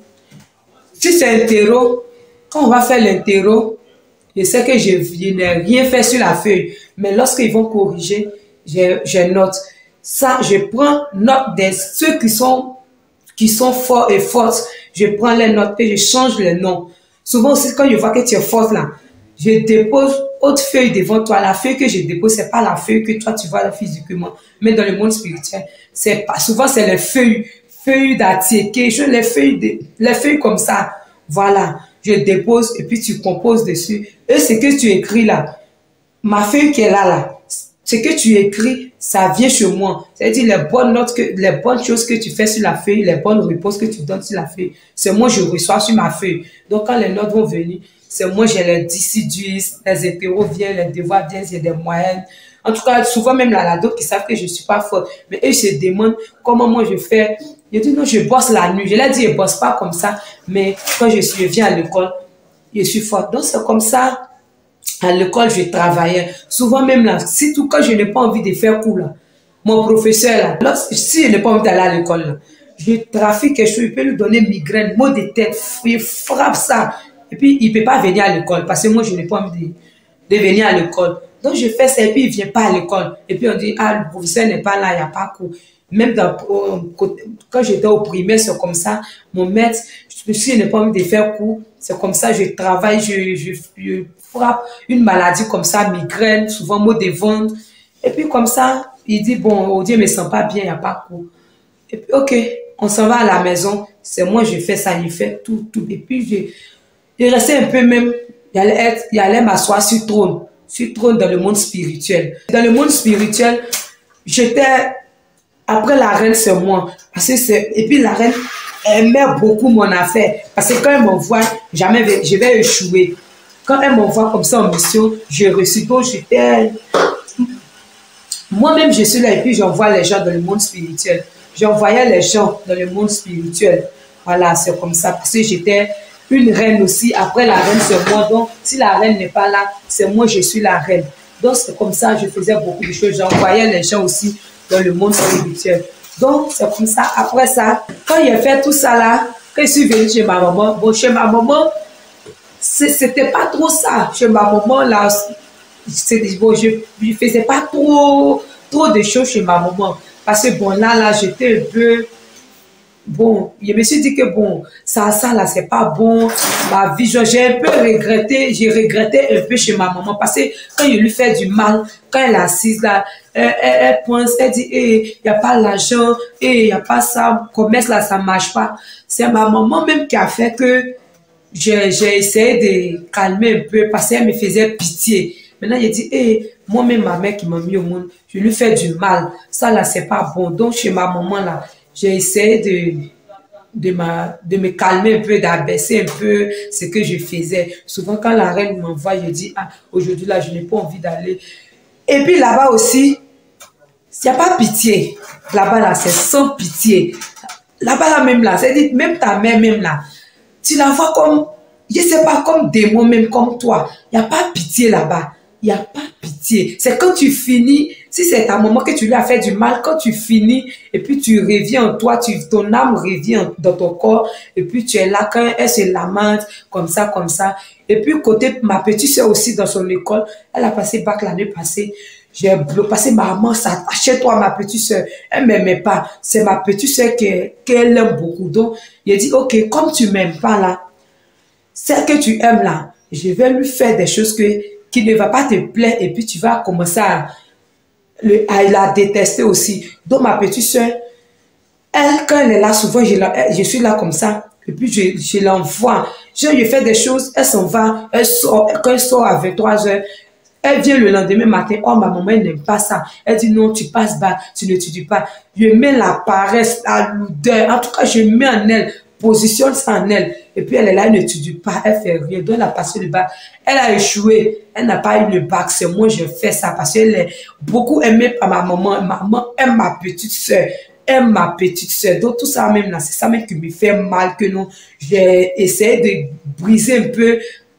Speaker 2: Si c'est un terreau, quand on va faire l'interro, je sais que je, je n'ai rien fait sur la feuille. Mais lorsqu'ils vont corriger, je, je note. Ça, je prends note de ceux qui sont, qui sont forts et fortes. Je prends les notes et je change les noms. Souvent aussi, quand je vois que tu es forte là, je dépose autre feuille devant toi. La feuille que je dépose, c'est pas la feuille que toi tu vois physiquement. Mais dans le monde spirituel, c'est pas, souvent c'est les feuilles, feuilles d'attiéké, les feuilles, de, les feuilles comme ça. Voilà, je dépose et puis tu composes dessus. Et ce que tu écris là, ma feuille qui est là, là, ce que tu écris, ça vient chez moi. C'est-à-dire les bonnes notes, que, les bonnes choses que tu fais sur la feuille, les bonnes réponses que tu donnes sur la feuille, c'est moi je reçois sur ma feuille. Donc quand les notes vont venir, c'est moi je les dissidue, les hétéros viennent, les devoirs viennent, il y a des moyennes. En tout cas, souvent même là, là d'autres qui savent que je ne suis pas forte, mais eux se demandent comment moi je fais. Je dis non, je bosse la nuit. Je leur dis, je ne bosse pas comme ça, mais quand je, suis, je viens à l'école, je suis forte. Donc c'est comme ça. À l'école, je travaillais. Souvent même là, surtout quand je n'ai pas envie de faire cours là, mon professeur là, lorsque, si je n'ai pas envie d'aller à l'école là, je trafique quelque chose, il peut lui donner migraine, maux de tête, il frappe ça. Et puis il ne peut pas venir à l'école parce que moi je n'ai pas envie de, de venir à l'école. Donc je fais ça et puis il ne vient pas à l'école. Et puis on dit, ah le professeur n'est pas là, il n'y a pas cours. Même dans, quand j'étais au primaire, c'est comme ça. Mon maître, si je n'ai pas envie de faire cours, c'est comme ça, je travaille, je, je, je frappe une maladie comme ça, migraine, souvent maux de ventre. Et puis comme ça, il dit, bon, oh Dieu, je ne me sens pas bien, il n'y a pas cours. Et puis, ok, on s'en va à la maison. C'est moi, je fais ça, je fais tout, tout. Et puis, je, je restais un peu même, j'allais m'asseoir sur trône, sur trône dans le monde spirituel. Dans le monde spirituel, j'étais... Après la reine, c'est moi. Parce que c'est... Et puis la reine aimait beaucoup mon affaire. Parce que quand elle m'envoie, jamais je vais échouer. Quand elle m'envoie comme ça en mission, je reçois. Donc j'étais... Moi-même, je suis là et puis j'envoie les gens dans le monde spirituel. J'envoyais les gens dans le monde spirituel. Voilà, c'est comme ça. Parce que j'étais une reine aussi. Après la reine, c'est moi. Donc si la reine n'est pas là, c'est moi, je suis la reine. Donc c'est comme ça, je faisais beaucoup de choses. J'envoyais les gens aussi dans le monde spirituel. Donc, c'est comme ça. Après ça, quand j'ai fait tout ça là, quand je suis venue chez ma maman, bon, chez ma maman, c'était pas trop ça. Chez ma maman, là, bon, je ne faisais pas trop, trop de choses chez ma maman. Parce que, bon, là, là, j'étais un peu... Bon, je me suis dit que, bon, ça, ça, là, c'est pas bon. Ma vie, j'ai un peu regretté, j'ai regretté un peu chez ma maman. Parce que quand je lui fais du mal, quand elle est assise là, elle, elle, elle pense, elle dit, il hey, n'y a pas l'argent, il hey, n'y a pas ça, le commerce là, ça ne marche pas. C'est ma maman même qui a fait que j'ai essayé de calmer un peu parce qu'elle me faisait pitié. Maintenant, j'ai dit, hey, moi-même, ma mère qui m'a mis au monde, je lui fais du mal. Ça là, c'est pas bon. Donc, chez ma maman là, j'ai essayé de, de, ma, de me calmer un peu, d'abaisser un peu ce que je faisais. Souvent, quand la reine m'envoie, je dis, ah, aujourd'hui, là, je n'ai pas envie d'aller. Et puis là-bas aussi, il n'y a pas pitié. Là-bas, là, c'est sans pitié. Là-bas, là, même là, c'est-à-dire, même ta mère, même là, tu la vois comme, je ne sais pas, comme démon, même comme toi. Il n'y a pas pitié là-bas. Il n'y a pas pitié. C'est quand tu finis, si c'est ta maman que tu lui as fait du mal, quand tu finis, et puis tu reviens en toi, tu, ton âme revient dans ton corps, et puis tu es là quand elle se lamente, comme ça, comme ça. Et puis côté, ma petite soeur aussi dans son école, elle a passé bac l'année passée. J'ai passé ma maman, s'attachait-toi ma petite soeur. Elle ne m'aimait pas. C'est ma petite soeur qu'elle aime beaucoup. Donc, il a dit, ok, comme tu ne m'aimes pas là, celle que tu aimes là, je vais lui faire des choses que, qui ne va pas te plaire et puis tu vas commencer à, le, à la détester aussi. Donc, ma petite soeur, elle, quand elle est là, souvent, je, la, je suis là comme ça et puis je, je l'envoie. Je lui fais des choses, elle s'en va, elle sort, quand elle sort à vingt-trois heures, elle vient le lendemain matin, oh ma maman elle n'aime pas ça. Elle dit non, tu passes bas, tu n'étudies pas. Je mets la paresse, la lourdeur, en tout cas je mets en elle, positionne ça en elle. Et puis elle est là, elle n'étudie pas, elle fait rien. Donc elle a passé le bac, elle a échoué, elle n'a pas eu le bac. C'est moi je fais ça parce qu'elle est beaucoup aimée par ma maman. Maman aime ma petite soeur, aime ma petite soeur. Donc tout ça même là, c'est ça même qui me fait mal que non. J'ai essayé de briser un peu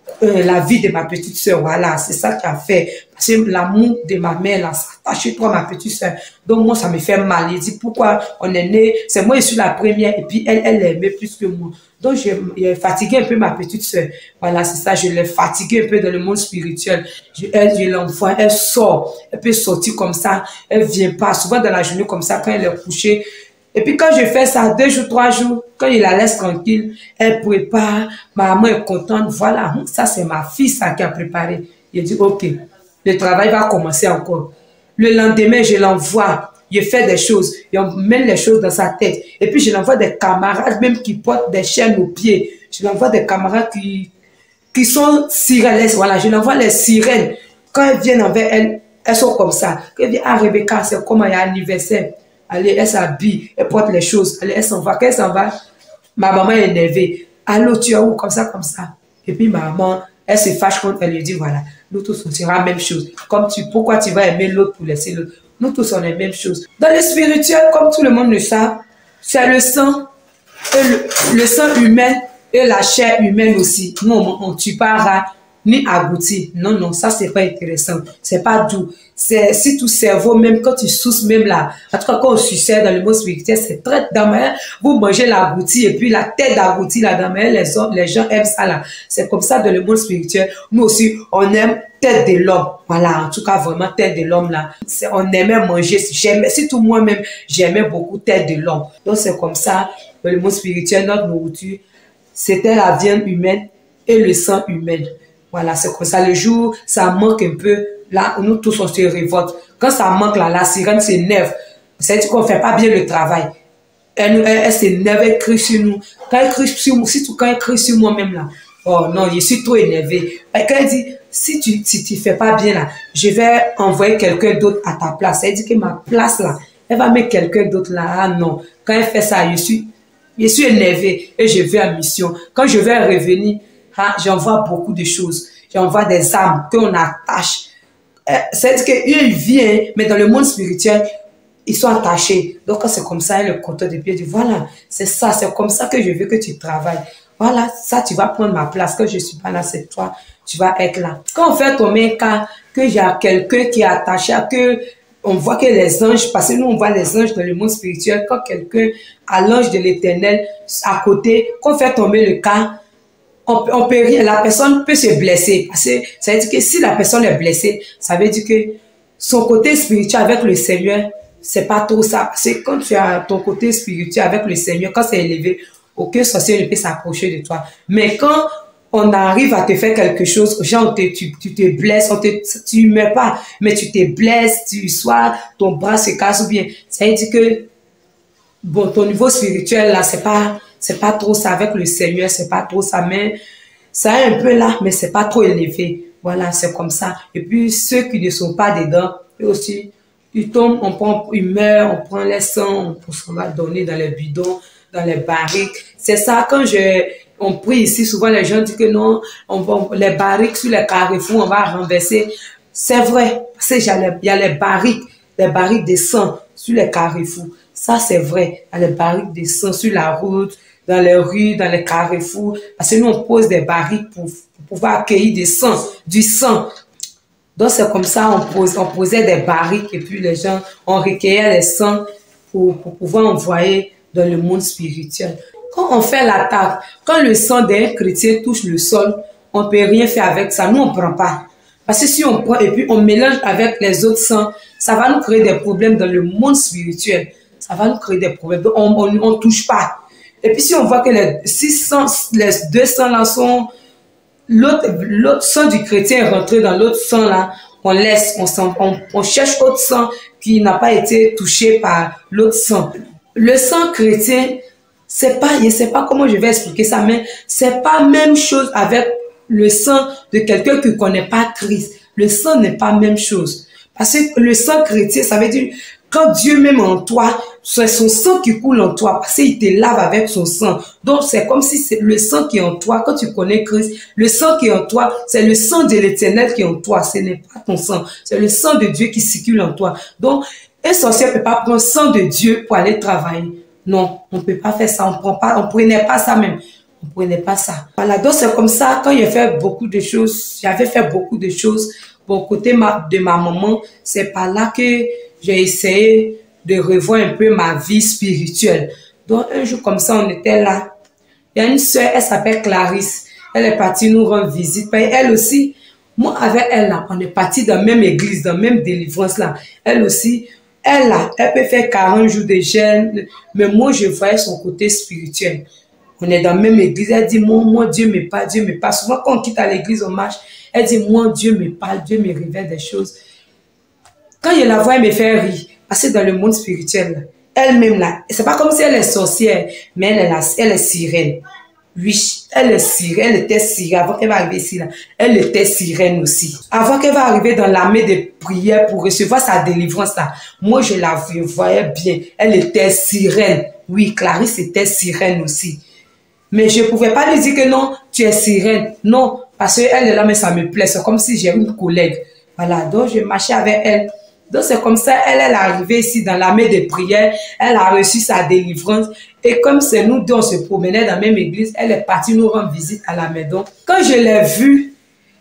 Speaker 2: euh, la vie de ma petite sœur. Voilà, c'est ça qui a fait. Parce que l'amour de ma mère, là, s'attache à toi, ma petite sœur. Donc, moi, ça me fait mal. Il dit, pourquoi on est né, c'est moi, je suis la première, et puis elle, elle l'aimait plus que moi. Donc, j'ai fatigué un peu ma petite sœur. Voilà, c'est ça, je l'ai fatiguée un peu dans le monde spirituel. Je, elle, je l'envoie, elle sort, elle peut sortir comme ça, elle vient pas, souvent dans la journée comme ça, quand elle est couchée. Et puis quand je fais ça, deux jours, trois jours, quand il la laisse tranquille, elle prépare, ma maman est contente, voilà, ça c'est ma fille ça qui a préparé. Il dit, ok, le travail va commencer encore. Le lendemain, je l'envoie, je fais des choses, je mets les choses dans sa tête. Et puis je l'envoie des camarades même qui portent des chaînes aux pieds. Je l'envoie des camarades qui, qui sont sirènes, voilà, je l'envoie les sirènes. Quand elles viennent envers elles, elles sont comme ça. Quand elles viennent à Rebecca, c'est comme il y a anniversaire. Allez, elle s'habille, elle porte les choses. Allez, elle s'en va. Quand elle s'en va, ma maman est énervée. Allô, tu es où? Comme ça, comme ça. Et puis ma maman, elle se fâche contre elle, lui dit, voilà, nous tous, on sera la même chose. Comme tu, pourquoi tu vas aimer l'autre pour laisser l'autre? Nous tous, on est la même chose. Dans le spirituel, comme tout le monde le sait, c'est le sang, et le, le sang humain et la chair humaine aussi. Nous, on ne tue pas rat, ni abouti. Non, non, ça, c'est pas intéressant. C'est pas doux. C'est si tout cerveau, même quand tu sousses, même là, en tout cas, quand on sucette dans le mot spirituel, c'est très dans ma, vous mangez l'abouti et puis la tête d'abouti là dans ma, les, les gens aiment ça là. C'est comme ça dans le monde spirituel. Nous aussi, on aime tête de l'homme. Voilà, en tout cas, vraiment, tête de l'homme là. On aimait manger. J'aimais, surtout moi-même, j'aimais beaucoup tête de l'homme. Donc, c'est comme ça, dans le monde spirituel, notre nourriture, c'était la viande humaine et le sang humain. Voilà, c'est comme ça. Le jour, ça manque un peu. Là, nous tous, on se révolte. Quand ça manque, là, la sirène s'énerve. C'est-à-dire qu'on ne fait pas bien le travail. Elle, elle, elle s'énerve, elle crie sur nous. Quand elle crie sur nous, surtout quand elle crie sur moi-même, là. Oh non, je suis trop énervée. Et quand elle dit, si tu ne si tu fais pas bien, là, je vais envoyer quelqu'un d'autre à ta place. Elle dit que ma place, là, elle va mettre quelqu'un d'autre là. Ah non. Quand elle fait ça, je suis, je suis énervée et je vais à mission. Quand je vais revenir, ah, j'envoie beaucoup de choses. J'envoie des âmes qu'on attache. C'est-à-dire qu'il vient, mais dans le monde spirituel, ils sont attachés. Donc, quand c'est comme ça, il est content de pied. Il dit, voilà, c'est ça, c'est comme ça que je veux que tu travailles. Voilà, ça, tu vas prendre ma place. Quand je ne suis pas là, c'est toi, tu vas être là. Quand on fait tomber un cas, que j'ai quelqu'un qui est attaché, que on voit que les anges, parce que nous, on voit les anges dans le monde spirituel, quand quelqu'un a l'ange de l'Éternel à côté, quand on fait tomber le cas, On, on peut rien, la personne peut se blesser. Parce que ça veut dire que si la personne est blessée, ça veut dire que son côté spirituel avec le Seigneur, c'est pas trop ça. Parce que quand tu as ton côté spirituel avec le Seigneur, quand c'est élevé, aucun sorcier ne peut s'approcher de toi. Mais quand on arrive à te faire quelque chose, genre te, tu, tu te blesses, on te, tu ne meurs pas, mais tu te blesses, tu soit ton bras se casse ou bien. Ça veut dire que bon, ton niveau spirituel là, c'est pas c'est pas trop ça avec le Seigneur, c'est pas trop ça, mais ça est un peu là, mais c'est pas trop élevé. Voilà, c'est comme ça. Et puis, ceux qui ne sont pas dedans, eux aussi, ils tombent, on prend, ils meurent, on prend les sangs, on va donner dans les bidons, dans les barriques. C'est ça, quand je, on prie ici, souvent les gens disent que non, on va, les barriques sur les carrefours, on va renverser. C'est vrai, parce qu'il y a les barriques, les barriques de sang sur les carrefours. Ça, c'est vrai. Il y a les barriques de sang sur la route, dans les rues, dans les carrefours. Parce que nous, on pose des barriques pour, pour pouvoir accueillir du sang, du sang. Donc, c'est comme ça, on, pose, on posait des barriques et puis les gens, on recueillait les sangs pour, pour pouvoir envoyer dans le monde spirituel. Quand on fait l'attaque, quand le sang d'un chrétien touche le sol, on ne peut rien faire avec ça. Nous, on ne prend pas. Parce que si on prend et puis on mélange avec les autres sangs, ça va nous créer des problèmes dans le monde spirituel. Ça va nous créer des problèmes. Donc, on ne touche pas. Et puis, si on voit que les, six cents, les deux sangs là sont... L'autre sang du chrétien est rentré dans l'autre sang là, on laisse, on, on, on cherche autre sang qui n'a pas été touché par l'autre sang. Le sang chrétien, c'est pas, je ne sais pas comment je vais expliquer ça, mais c'est pas la même chose avec le sang de quelqu'un qui ne connaît pas Christ. Le sang n'est pas la même chose. Parce que le sang chrétien, ça veut dire, quand Dieu même en toi, c'est son sang qui coule en toi, parce qu'il te lave avec son sang. Donc, c'est comme si c'est le sang qui est en toi, quand tu connais Christ, le sang qui est en toi, c'est le sang de l'Éternel qui est en toi, ce n'est pas ton sang, c'est le sang de Dieu qui circule en toi. Donc, un sorcier ne peut pas prendre le sang de Dieu pour aller travailler. Non, on ne peut pas faire ça, on prend pas, on prenait pas ça même. on ne prenait pas ça. Voilà, donc c'est comme ça, quand j'ai fait beaucoup de choses, j'avais fait beaucoup de choses, bon, côté ma, de ma maman, c'est par là que j'ai essayé de revoir un peu ma vie spirituelle. Donc un jour comme ça, on était là. Il y a une soeur, elle s'appelle Clarisse. Elle est partie nous rendre visite. Elle aussi, moi avec elle là, on est parti dans la même église, dans la même délivrance là. Elle aussi, elle là, elle peut faire quarante jours de jeûne. Mais moi, je voyais son côté spirituel. On est dans la même église. Elle dit, moi, moi Dieu me parle, Dieu me parle. Souvent, quand on quitte à l'église, on marche. Elle dit, moi, Dieu me parle, Dieu me révèle des choses. Quand je la vois, elle me fait rire. Parce que dans le monde spirituel, elle-même là, c'est pas comme si elle est sorcière, mais elle est, la, elle est sirène. Oui, elle est sirène, elle était sirène. Avant qu'elle va arriver ici, là, elle était sirène aussi. Avant qu'elle va arriver dans l'armée de prière pour recevoir sa délivrance, là, moi je la voyais bien. Elle était sirène. Oui, Clarisse était sirène aussi. Mais je ne pouvais pas lui dire que non, tu es sirène. Non, parce qu'elle est là, mais ça me plaît. C'est comme si j'ai une collègue. Voilà, donc je marchais avec elle. Donc c'est comme ça, elle, elle est arrivée ici dans l'armée de prière. Elle a reçu sa délivrance. Et comme c'est nous deux, on se promenait dans la même église, elle est partie nous rendre visite à la maison. Quand je l'ai vue,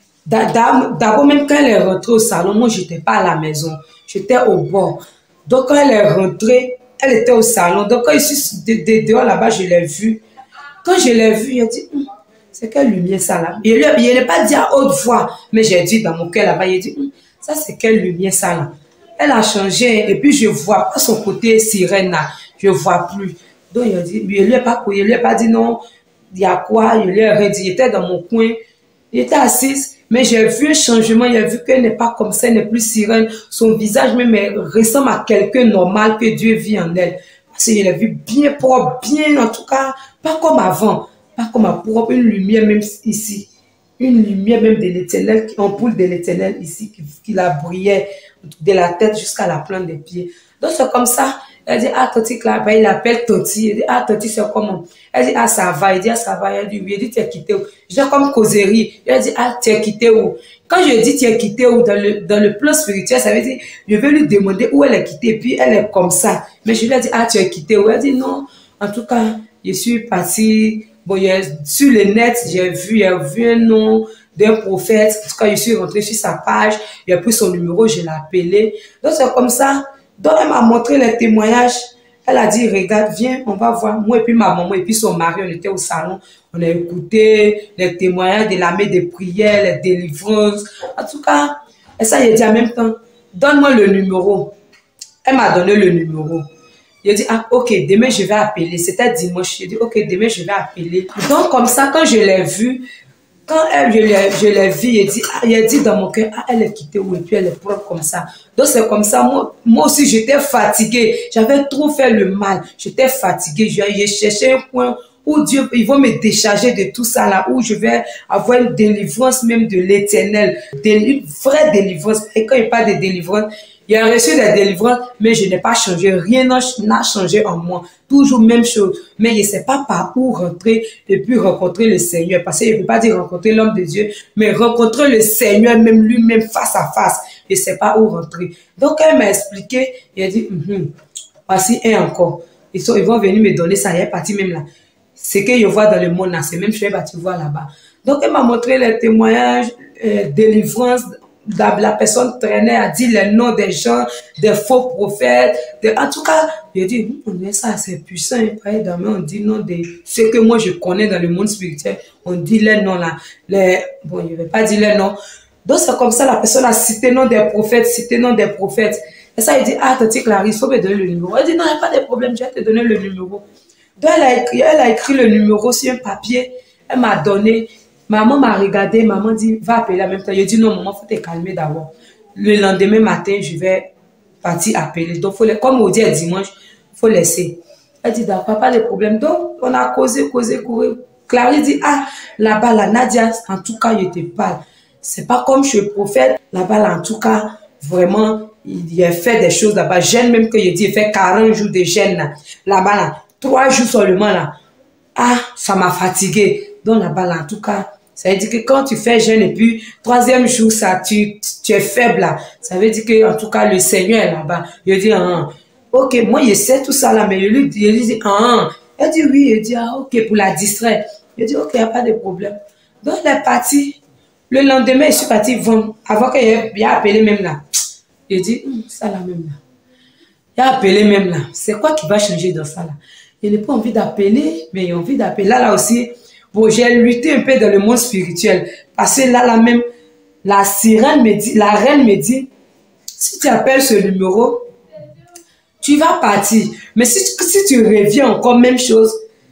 Speaker 2: d'abord même quand elle est rentrée au salon, moi je n'étais pas à la maison. J'étais au bord. Donc quand elle est rentrée, elle était au salon. Donc quand je suis de, de, dehors là-bas, je l'ai vue. Quand je l'ai vue, j'ai dit, hm, c'est quelle lumière ça là? Je ne l'ai pas dit à haute voix, mais j'ai dit dans mon cœur là-bas, j'ai dit, hm, ça c'est quelle lumière ça là? Elle a changé et puis je ne vois pas son côté sirène là. Je ne vois plus. Donc il a dit, je ne lui ai pas, je lui ai pas dit non, il y a quoi? Je lui ai rien dit. Il était dans mon coin, il était assise, mais j'ai vu un changement. Il a vu qu'elle n'est pas comme ça, elle n'est plus sirène. Son visage même ressemble à quelqu'un normal que Dieu vit en elle. Parce que je l'ai vu bien propre, bien en tout cas, pas comme avant, pas comme à propre, une lumière même ici. Une lumière même de l'éternel, une ampoule de l'éternel ici qui, qui la brillait de la tête jusqu'à la plante des pieds. Donc c'est comme ça. Elle dit, ah, Toti, là-bas, il appelle Toti. Elle dit, ah, Toti, c'est comment? Elle dit, ah, ça va. Il dit, ah, ça va. Elle dit, oui. Elle dit, tu es quitté où? J'ai comme causerie. Elle dit, ah, tu es quitté où? Quand je dis tu es quitté où, dans le, dans le plan spirituel, ça veut dire, je vais lui demander où elle est quittée. Puis elle est comme ça. Mais je lui ai dit, ah, tu es quitté où? Elle dit, non. En tout cas, je suis partie. Bon, sur le net, j'ai vu, j'ai vu un nom d'un prophète. En tout cas, je suis rentrée sur sa page. J'ai pris son numéro, je l'ai appelé. Donc, c'est comme ça. Donc, elle m'a montré les témoignages. Elle a dit, regarde, viens, on va voir. Moi et puis ma maman et puis son mari, on était au salon. On a écouté les témoignages de l'armée de prière, les délivrances. En tout cas, et ça, j'ai dit en même temps, donne-moi le numéro. Elle m'a donné le numéro. J'ai dit, ah, ok, demain je vais appeler. C'était dimanche. J'ai dit, ok, demain je vais appeler. Donc, comme ça, quand je l'ai vue, quand elle, je l'ai vue, j'ai dit, ah, j'ai dit dans mon cœur, ah, elle est quittée où et puis elle est propre comme ça. Donc, c'est comme ça. Moi, moi aussi, j'étais fatiguée. J'avais trop fait le mal. J'étais fatiguée. J'ai cherché un point où Dieu, il va me décharger de tout ça là, où je vais avoir une délivrance même de l'éternel. Une vraie délivrance. Et quand il parle de délivrance, il a reçu des délivrances, mais je n'ai pas changé. Rien n'a changé en moi. Toujours même chose. Mais je ne sais pas par où rentrer et puis rencontrer le Seigneur. Parce que je ne peux pas dire rencontrer l'homme de Dieu, mais rencontrer le Seigneur même lui-même face à face. Je ne sais pas où rentrer. Donc, elle m'a expliqué. Il a dit, mm-hmm, voici un encore. Ils, sont, ils vont venir me donner ça. Il est parti même là. Ce que je vois dans le monde là, c'est même chose que tu vois là-bas. Donc, elle m'a montré les témoignages, euh, délivrance. La, la personne traînait, a dit les noms des gens, des faux prophètes. De, en tout cas, j'ai dit, on est ça, c'est puissant. On dit non de ce que moi je connais dans le monde spirituel. On dit les noms là. Les, bon, je ne vais pas dire les noms. Donc, c'est comme ça, la personne a cité nom des prophètes, cité nom des prophètes. Et ça, il dit, ah, Tati Clarisse, il faut me donner le numéro. Elle dit, non, il n'y a pas de problème, je vais te donner le numéro. Donc, elle a écrit, elle a écrit le numéro sur un papier. Elle m'a donné. Maman m'a regardé, maman dit, va appeler en même temps. Je dis, non, maman, il faut te calmer d'abord. Le lendemain matin, je vais partir appeler. Donc, faut les, comme on dit dimanche, il faut laisser. Elle dit, d'accord, pas de problème. Donc, on a causé, causé, causé. Clarisse dit, ah, là-bas, la Nadia, en tout cas, je te parle. C'est pas comme chez le prophète. Là-bas, là, en tout cas, vraiment, il a fait des choses là-bas. Jeûne même que je dis, il fait quarante jours de jeûne là. Là-bas, là, trois jours seulement là. Ah, ça m'a fatigué. Donc, là-bas, là, en tout cas, ça veut dire que quand tu fais jeûne et puis troisième jour, ça, tu, tu es faible là. Ça veut dire que en tout cas le Seigneur est là-bas. Je dis, ah, ok, moi je sais tout ça là, mais je lui, je lui dis, ah, elle dit oui, elle dit, ah, ok, pour la distraire. Je dis, ok, il n'y a pas de problème. Donc, elle est partie. Le lendemain, je suis partie vendre. Avant qu'il ait appelé même là. Je dis, hm, ça là même là. Il a appelé même là. C'est quoi qui va changer dans ça là? Il n'a pas envie d'appeler, mais il a envie d'appeler. Là, là aussi, bon, j'ai lutté un peu dans le monde spirituel. Parce que là, là même, la sirène me dit, la reine me dit, si tu appelles ce numéro, tu vas partir. Mais si, si tu reviens encore, même chose,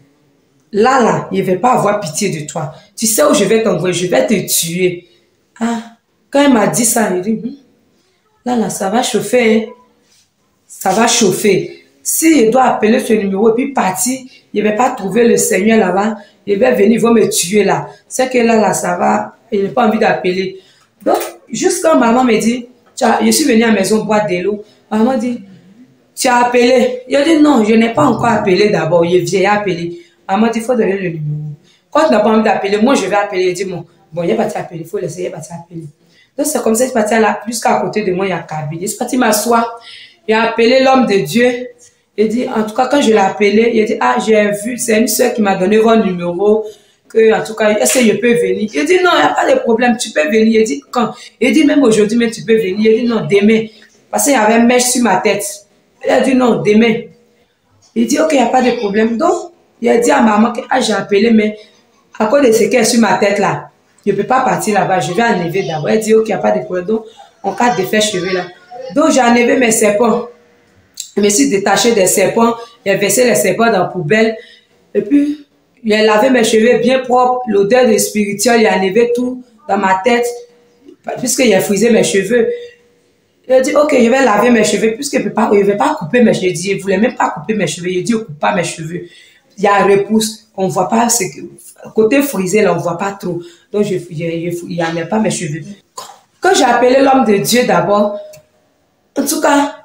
Speaker 2: là, là, il ne va pas avoir pitié de toi. Tu sais où je vais t'envoyer, je vais te tuer. Ah, quand elle m'a dit ça, il dit, hm, là, là, ça va chauffer, hein. Ça va chauffer. S'il doit appeler ce numéro et puis partir, il ne va pas trouver le Seigneur là-bas, il va venir, il va me tuer là. C'est que là, là, ça va, il n'a pas envie d'appeler. Donc, juste quand maman me dit, je suis venue à la maison boire de l'eau, maman dit, tu as appelé? Il a dit, non, je n'ai pas encore appelé d'abord, il a appelé. Maman dit, il faut donner le numéro. Quand tu n'as pas envie d'appeler, moi je vais appeler. Il dit, bon, bon il est parti appeler, il faut laisser, il est parti appeler. Donc, c'est comme ça, il est parti là, jusqu'à côté de moi, il y a Kaby. Il est parti m'asseoir. Il a appelé l'homme de Dieu. Il dit, en tout cas, quand je l'ai appelé, il a dit, ah, j'ai vu, c'est une soeur qui m'a donné votre numéro, que, en tout cas, est-ce que je peux venir? Il dit, non, il n'y a pas de problème, tu peux venir. Il dit, quand? Il dit, même aujourd'hui, mais tu peux venir. Il dit, non, demain. Parce qu'il y avait une mèche sur ma tête. Il a dit, non, demain. Il dit, ok, il n'y a pas de problème. Donc, il a dit à maman que, ah, j'ai appelé, mais à cause de ce qui est sur ma tête là, je ne peux pas partir là-bas, je vais enlever d'abord. Il dit, ok, il n'y a pas de problème. Donc, on cadre de faire cheveux là. Donc, j'ai enlevé mes serpents. Je me suis détachée des serpents. J'ai versé les serpents dans la poubelle. Et puis, j'ai lavé mes cheveux bien propres. L'odeur de spirituel, j'ai enlevé tout dans ma tête. Puisque j'ai frisé mes cheveux. J'ai dit, ok, je vais laver mes cheveux. Puisque je ne vais pas couper mes cheveux. Je ne voulais même pas couper mes cheveux. J'ai dit, je ne coupe pas mes cheveux. Il y a un repousse. On ne voit pas. Ce que, côté frisé, là, on ne voit pas trop. Donc, je n'y en ai pas mes cheveux. Quand j'ai appelé l'homme de Dieu d'abord, en tout cas,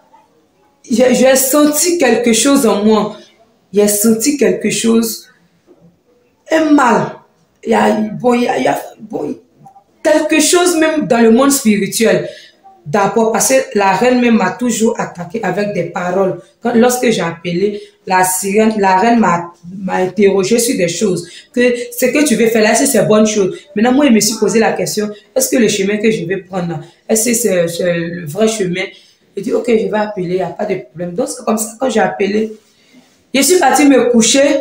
Speaker 2: j'ai senti quelque chose en moi. J'ai senti quelque chose, un mal. Il y a, bon, il y a, il y a bon, quelque chose même dans le monde spirituel. D'abord, parce que la reine même m'a toujours attaqué avec des paroles. Quand, lorsque j'ai appelé, la sirène, la reine m'a interrogé sur des choses. Que ce que tu veux faire là, c'est bonne chose. Maintenant, moi, je me suis posé la question, est-ce que le chemin que je vais prendre, est-ce que c'est le vrai chemin? Je dis, ok, je vais appeler, il n'y a pas de problème. Donc, c'est comme ça, quand j'ai appelé, je suis partie me coucher.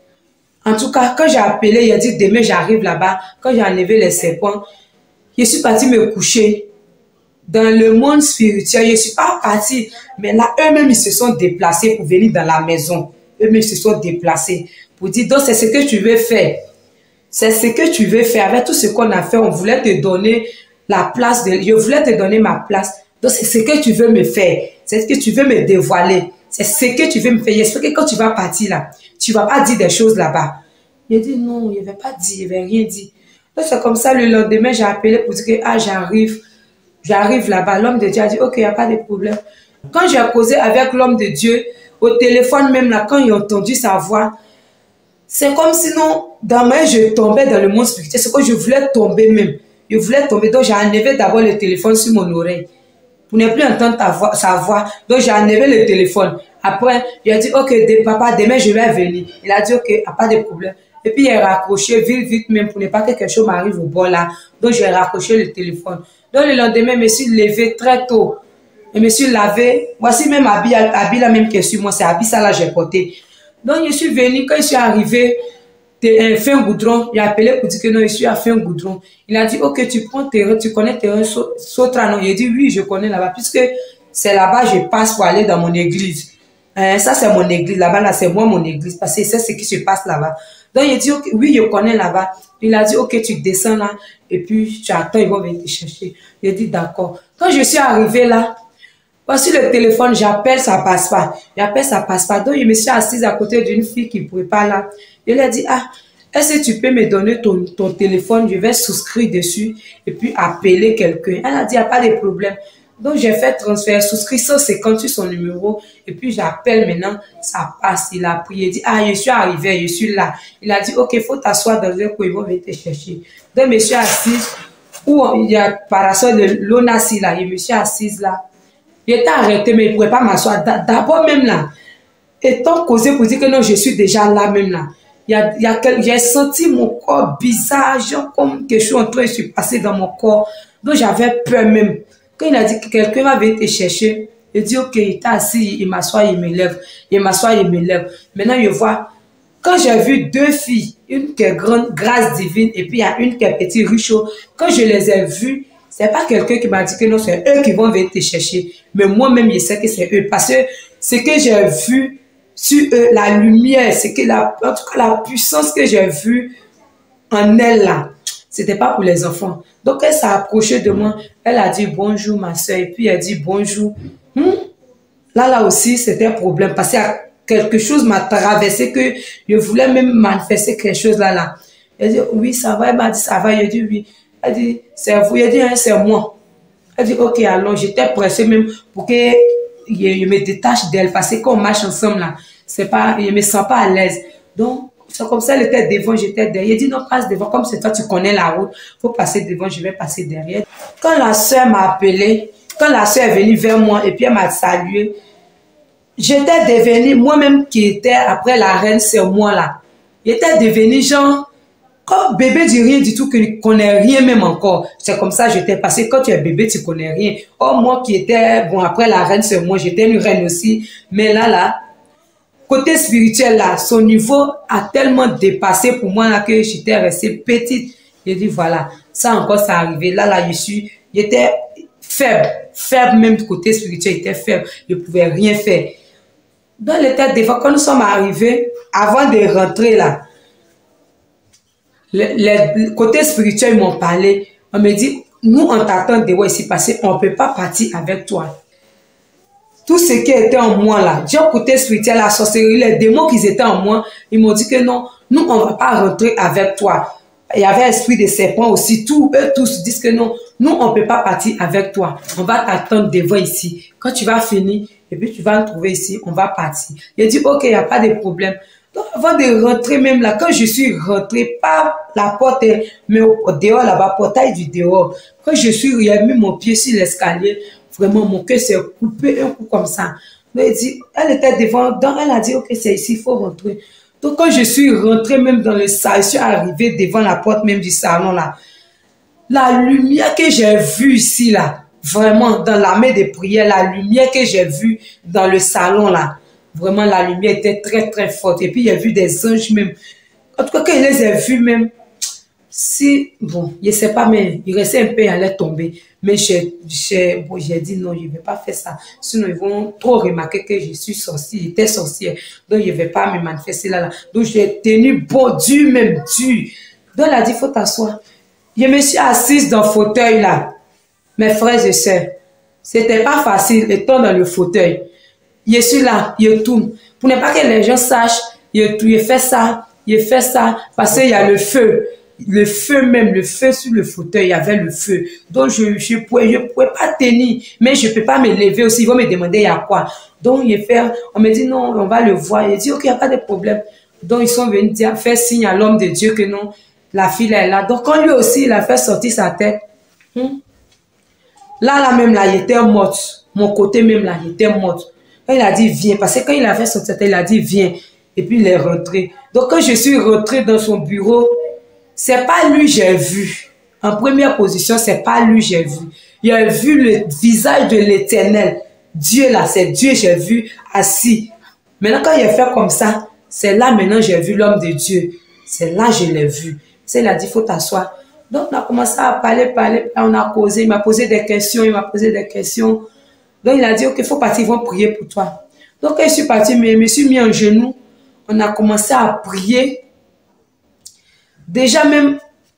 Speaker 2: En tout cas, quand j'ai appelé, il a dit, demain, j'arrive là-bas. Quand j'ai enlevé les serpents, je suis partie me coucher. Dans le monde spirituel, je ne suis pas partie. Mais là, eux-mêmes, ils se sont déplacés pour venir dans la maison. Eux-mêmes, ils se sont déplacés pour dire, donc, c'est ce que tu veux faire. C'est ce que tu veux faire. Avec tout ce qu'on a fait, on voulait te donner la place. De, je voulais te donner ma place. Donc, c'est ce que tu veux me faire. C'est ce que tu veux me dévoiler. C'est ce que tu veux me faire. J'espère que quand tu vas partir là, tu ne vas pas dire des choses là-bas. Il a dit non, il ne va pas dire, il ne va rien dire. Donc, c'est comme ça, le lendemain, j'ai appelé pour dire que ah, j'arrive. J'arrive là-bas. L'homme de Dieu a dit, ok, il n'y a pas de problème. Quand j'ai causé avec l'homme de Dieu, au téléphone même là, quand il a entendu sa voix, c'est comme sinon, dans ma vie, je tombais dans le monde spirituel. C'est que je voulais tomber même. Je voulais tomber. Donc, j'ai enlevé d'abord le téléphone sur mon oreille. Pour ne plus entendre ta voix, sa voix. Donc, j'ai enlevé le téléphone. Après, il a dit, ok, de, papa, demain, je vais venir. Il a dit, ok, il n'y a pas de problème. Et puis, il a raccroché vite, vite même pour ne pas que quelque chose m'arrive au bord là. Donc, j'ai raccroché le téléphone. Donc, le lendemain, je me suis levé très tôt. Je me suis lavé. Voici même habit, habit la même que sur moi. C'est habit ça là, j'ai porté. Donc, je suis venu. Quand je suis arrivé, t'es un fin goudron. Il a appelé pour dire que non, je suis à fin goudron. Il a dit, ok, tu prends terrain, tu connais terrain Sotra. Non, il a dit, oui, je connais là-bas. Puisque c'est là-bas, je passe pour aller dans mon église. Hein, ça, c'est mon église. Là-bas, là, c'est moi, mon église. Parce que c'est ce qui se passe là-bas. Donc, il a dit, okay, oui, je connais là-bas. Il a dit, ok, tu descends là. Et puis, tu attends, ils vont venir te chercher. Il a dit, d'accord. Quand je suis arrivée là, voici le téléphone, j'appelle, ça passe pas. J'appelle, ça passe pas. Donc, je me suis assise à côté d'une fille qui ne pouvait pas là. Il a dit, ah, est-ce que tu peux me donner ton, ton téléphone? Je vais souscrire dessus et puis appeler quelqu'un. Elle a dit, il n'y a pas de problème. Donc, j'ai fait transfert, souscrit cent cinquante sur son numéro. Et puis, j'appelle maintenant, ça passe. Il a pris, il dit, ah, je suis arrivé, je suis là. Il a dit, ok, il faut t'asseoir dans un coin, ils vont venir te chercher. Donc, je me suis assise, où il y a parasol de l'Onassi là, je me suis assise là. Il était arrêté, mais il ne pouvait pas m'asseoir. D'abord, même là, étant causé pour dire que non, je suis déjà là, même là. Il y a, il y a quel... j'ai senti mon corps bizarre, genre comme quelque chose en train de se passer dans mon corps. Donc j'avais peur même. Quand il a dit que quelqu'un va venir te chercher, il dit ok, il est assis, il m'assoit, il me lève. Il m'assoit, il me lève. Maintenant, je vois, quand j'ai vu deux filles, une qui est grande, grâce divine, et puis il y a une qui est petite, richo, quand je les ai vues, c'est pas quelqu'un qui m'a dit que non, c'est eux qui vont venir te chercher. Mais moi-même, je sais que c'est eux. Parce que ce que j'ai vu sur eux, la lumière, c'est que la, en tout cas, la puissance que j'ai vue en elle là, c'était pas pour les enfants. Donc elle s'est approchée de moi, elle a dit bonjour ma soeur, et puis elle dit bonjour. Hmm? Là, là aussi, c'était un problème parce que quelque chose m'a traversé que je voulais même manifester quelque chose là, là. Elle dit oui, ça va, elle m'a dit ça va, je dis oui. Elle dit c'est vous, elle dit hein, c'est moi. Elle dit ok, alors j'étais pressée même pour que je, je me détache d'elle parce que quand on marche ensemble là, c'est pas, je me sens pas à l'aise. Donc, c'est comme ça, elle était devant, j'étais derrière. Il dit non, passe devant, comme c'est toi, tu connais la route, faut passer devant, je vais passer derrière. Quand la soeur m'a appelé, quand la soeur est venue vers moi et puis elle m'a salué, j'étais devenue, moi-même qui était après la reine, c'est moi là. J'étais devenue genre, comme bébé du rien du tout, que je connais rien même encore. C'est comme ça j'étais passé. Quand tu es bébé, tu connais rien. Oh, moi qui étais, bon, après la reine, c'est moi, j'étais une reine aussi. Mais là, là, côté spirituel là, son niveau a tellement dépassé pour moi là que j'étais restée petite. J'ai dit voilà, ça encore ça arrivé. Là, là, je suis, j'étais faible, faible même du côté spirituel, j'étais faible. Je ne pouvais rien faire. Dans les têtes des fois, quand nous sommes arrivés, avant de rentrer là, les, les côtés spirituels m'ont parlé. On me dit, nous on t'attend de voir ici passer, on ne peut pas partir avec toi. Tout ce qui était en moi là, du côté spirituel, la sorcellerie, les démons qui étaient en moi, ils m'ont dit que non, nous on ne va pas rentrer avec toi. Il y avait l'esprit de serpent aussi, tous eux tous disent que non, nous on ne peut pas partir avec toi. On va t'attendre devant ici. Quand tu vas finir, et puis tu vas nous trouver ici, on va partir. Il a dit ok, il n'y a pas de problème. Donc avant de rentrer même là, quand je suis rentrée par la porte, mais au, au dehors là-bas, portail du dehors, quand je suis mis mon pied sur l'escalier, vraiment, mon cœur s'est coupé un coup comme ça. Donc, elle, dit, elle était devant, donc elle a dit, ok, c'est ici, il faut rentrer. Donc, quand je suis rentrée même dans le salon, je suis arrivée devant la porte même du salon là, la lumière que j'ai vue ici là, vraiment, dans la main de prière, la lumière que j'ai vue dans le salon là, vraiment, la lumière était très, très forte. Et puis, j'ai vu des anges même. En tout cas, quand je les ai vus même, si, bon, je ne sais pas, mais il restait un peu, il allait tomber. Mais j'ai bon, dit non, je ne vais pas faire ça. Sinon, ils vont trop remarquer que je suis sorcière, j'étais sorcière. Donc, je ne vais pas me manifester là, là. Donc, j'ai tenu bon, dur, même dur. Donc, elle a dit, il faut t'asseoir. Je me suis assise dans le fauteuil là. Mes frères et sœurs, ce n'était pas facile, étant dans le fauteuil. Je suis là, je tourne. Pour ne pas que les gens sachent, je, je fais ça, je fais ça, parce qu'il y a le feu. Le feu même, le feu sur le fauteuil, il y avait le feu. Donc, je ne pouvais, je pouvais pas tenir, mais je ne peux pas me lever aussi. Ils vont me demander il y a quoi. Donc, je fais, on me dit non, on va le voir. Il dit ok, il n'y a pas de problème. Donc, ils sont venus dire, faire signe à l'homme de Dieu que non, la fille est là. Donc, quand lui aussi, il a fait sortir sa tête, hmm, là, là même, là, il était mort. Mon côté même, là, il était mort. Quand il a dit viens, parce que quand il a fait sortir sa tête, il a dit viens. Et puis, il est rentré. Donc, quand je suis rentré dans son bureau, c'est pas lui j'ai vu. En première position, c'est pas lui j'ai vu. J'ai vu le visage de l'Éternel. Dieu là, c'est Dieu j'ai vu assis. Maintenant, quand il a fait comme ça, c'est là maintenant j'ai vu l'homme de Dieu. C'est là je l'ai vu. C'est il a dit, faut t'asseoir. Donc, on a commencé à parler, parler, on a causé, il m'a posé des questions, il m'a posé des questions. Donc, il a dit, ok, il faut partir, ils vont prier pour toi. Donc, quand je suis partie, je me suis mis en genoux. On a commencé à prier. Déjà même,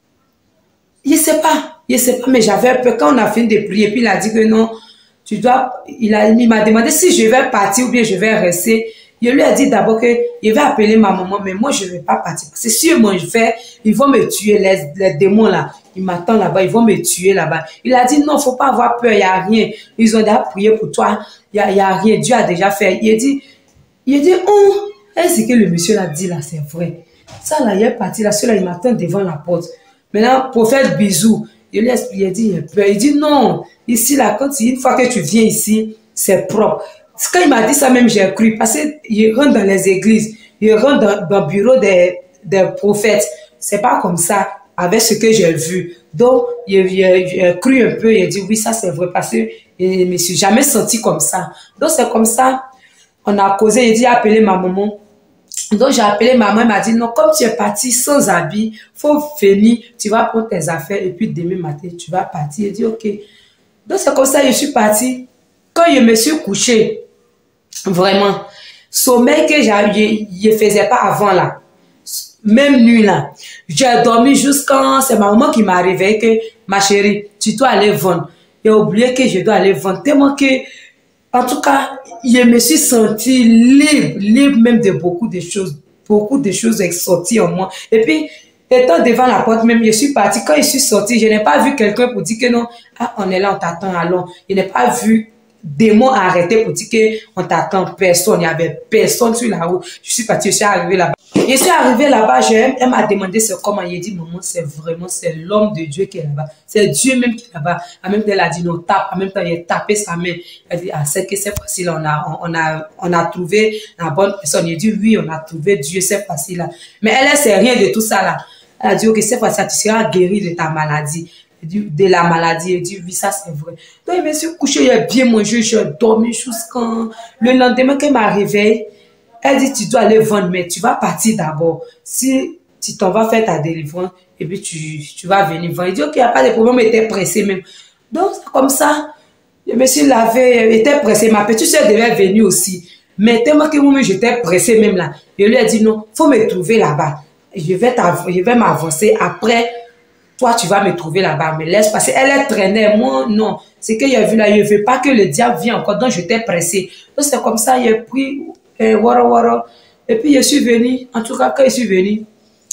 Speaker 2: je ne sais pas, je ne sais pas, mais j'avais peur. Quand on a fini de prier, puis il a dit que non, tu dois, il a, il m'a demandé si je vais partir ou bien je vais rester. Je lui ai dit d'abord que je vais appeler ma maman, mais moi je ne vais pas partir. Parce que si je vais, ils vont me tuer, les, les démons là, ils m'attendent là-bas, ils vont me tuer là-bas. Il a dit non, il ne faut pas avoir peur, il n'y a rien. Ils ont déjà prié pour toi, il n'y a, a rien, Dieu a déjà fait. Il a dit, il a dit, oh, est-ce que le monsieur l'a dit là, c'est vrai. Ça là, il est parti là, celui-là, il m'attend devant la porte. Maintenant, prophète bisou, il lui a expliqué, il dit, il a peur. Il dit non, ici là, quand une fois que tu viens ici, c'est propre. Quand il m'a dit ça même, j'ai cru, parce qu'il rentre dans les églises, il rentre dans, dans le bureau des, des prophètes. C'est pas comme ça, avec ce que j'ai vu. Donc, j'ai cru un peu, il a dit, oui, ça c'est vrai, parce que je ne me suis jamais senti comme ça. Donc, c'est comme ça, on a causé, il dit, appelez ma maman. Donc, j'ai appelé maman, elle m'a dit, non, comme tu es parti sans habit, faut venir, tu vas prendre tes affaires, et puis demain matin, tu vas partir. Il dit, ok. Donc, c'est comme ça que je suis partie. Quand je me suis couchée, vraiment, sommeil que je ne faisais pas avant là, même nuit là, j'ai dormi jusqu'à, c'est ma maman qui m'a réveillé que, ma chérie, tu dois aller vendre. J'ai oublié que je dois aller vendre, tellement que, en tout cas, je me suis sentie libre, libre même de beaucoup de choses, beaucoup de choses sont sorties en moi. Et puis, étant devant la porte même, je suis partie, quand je suis sortie, je n'ai pas vu quelqu'un pour dire que non, ah, on est là, on t'attend, allons. Je n'ai pas vu démon arrêté pour dire qu'on t'attend, personne, il n'y avait personne sur la route. Je suis partie, je suis arrivée là-bas. Je suis arrivée là-bas, elle m'a demandé c'est comment. Il a dit, maman, c'est vraiment, c'est l'homme de Dieu qui est là-bas. C'est Dieu même qui est là-bas. En même temps, elle a dit, non, tape. En même temps, il a tapé sa main. Elle a dit, ah, c'est que c'est facile, on a, on, a, on a trouvé la bonne personne. Il a dit, oui, on a trouvé Dieu, c'est facile là. Mais elle, elle sait rien de tout ça là. Elle a dit, ok, c'est facile, tu seras guéri de ta maladie. De la maladie, elle dit, oui, ça c'est vrai. Donc, je me suis couchée, j'ai bien mangé, j'ai dormi jusqu'à le lendemain qu'elle m'a réveillée. Elle dit, tu dois aller vendre, mais tu vas partir d'abord. Si tu t'en vas faire ta délivrance, et puis tu, tu vas venir vendre. Il dit, ok, il n'y a pas de problème, elle était pressée même. Donc, comme ça, je me suis lavée, elle était pressée. Ma petite soeur devait venir aussi. Mais tellement que moi, j'étais pressée même là. Je lui ai dit, non, il faut me trouver là-bas. Je vais, je vais m'avancer. Après, toi, tu vas me trouver là-bas. Mais laisse passer. Elle est traînée. Moi, non. C'est que j'ai vu là, je ne veux pas que le diable vienne encore. Donc, j'étais pressée. Donc, c'est comme ça, j'ai pris... Et, wara, wara. Et puis je suis venue, en tout cas quand je suis venue,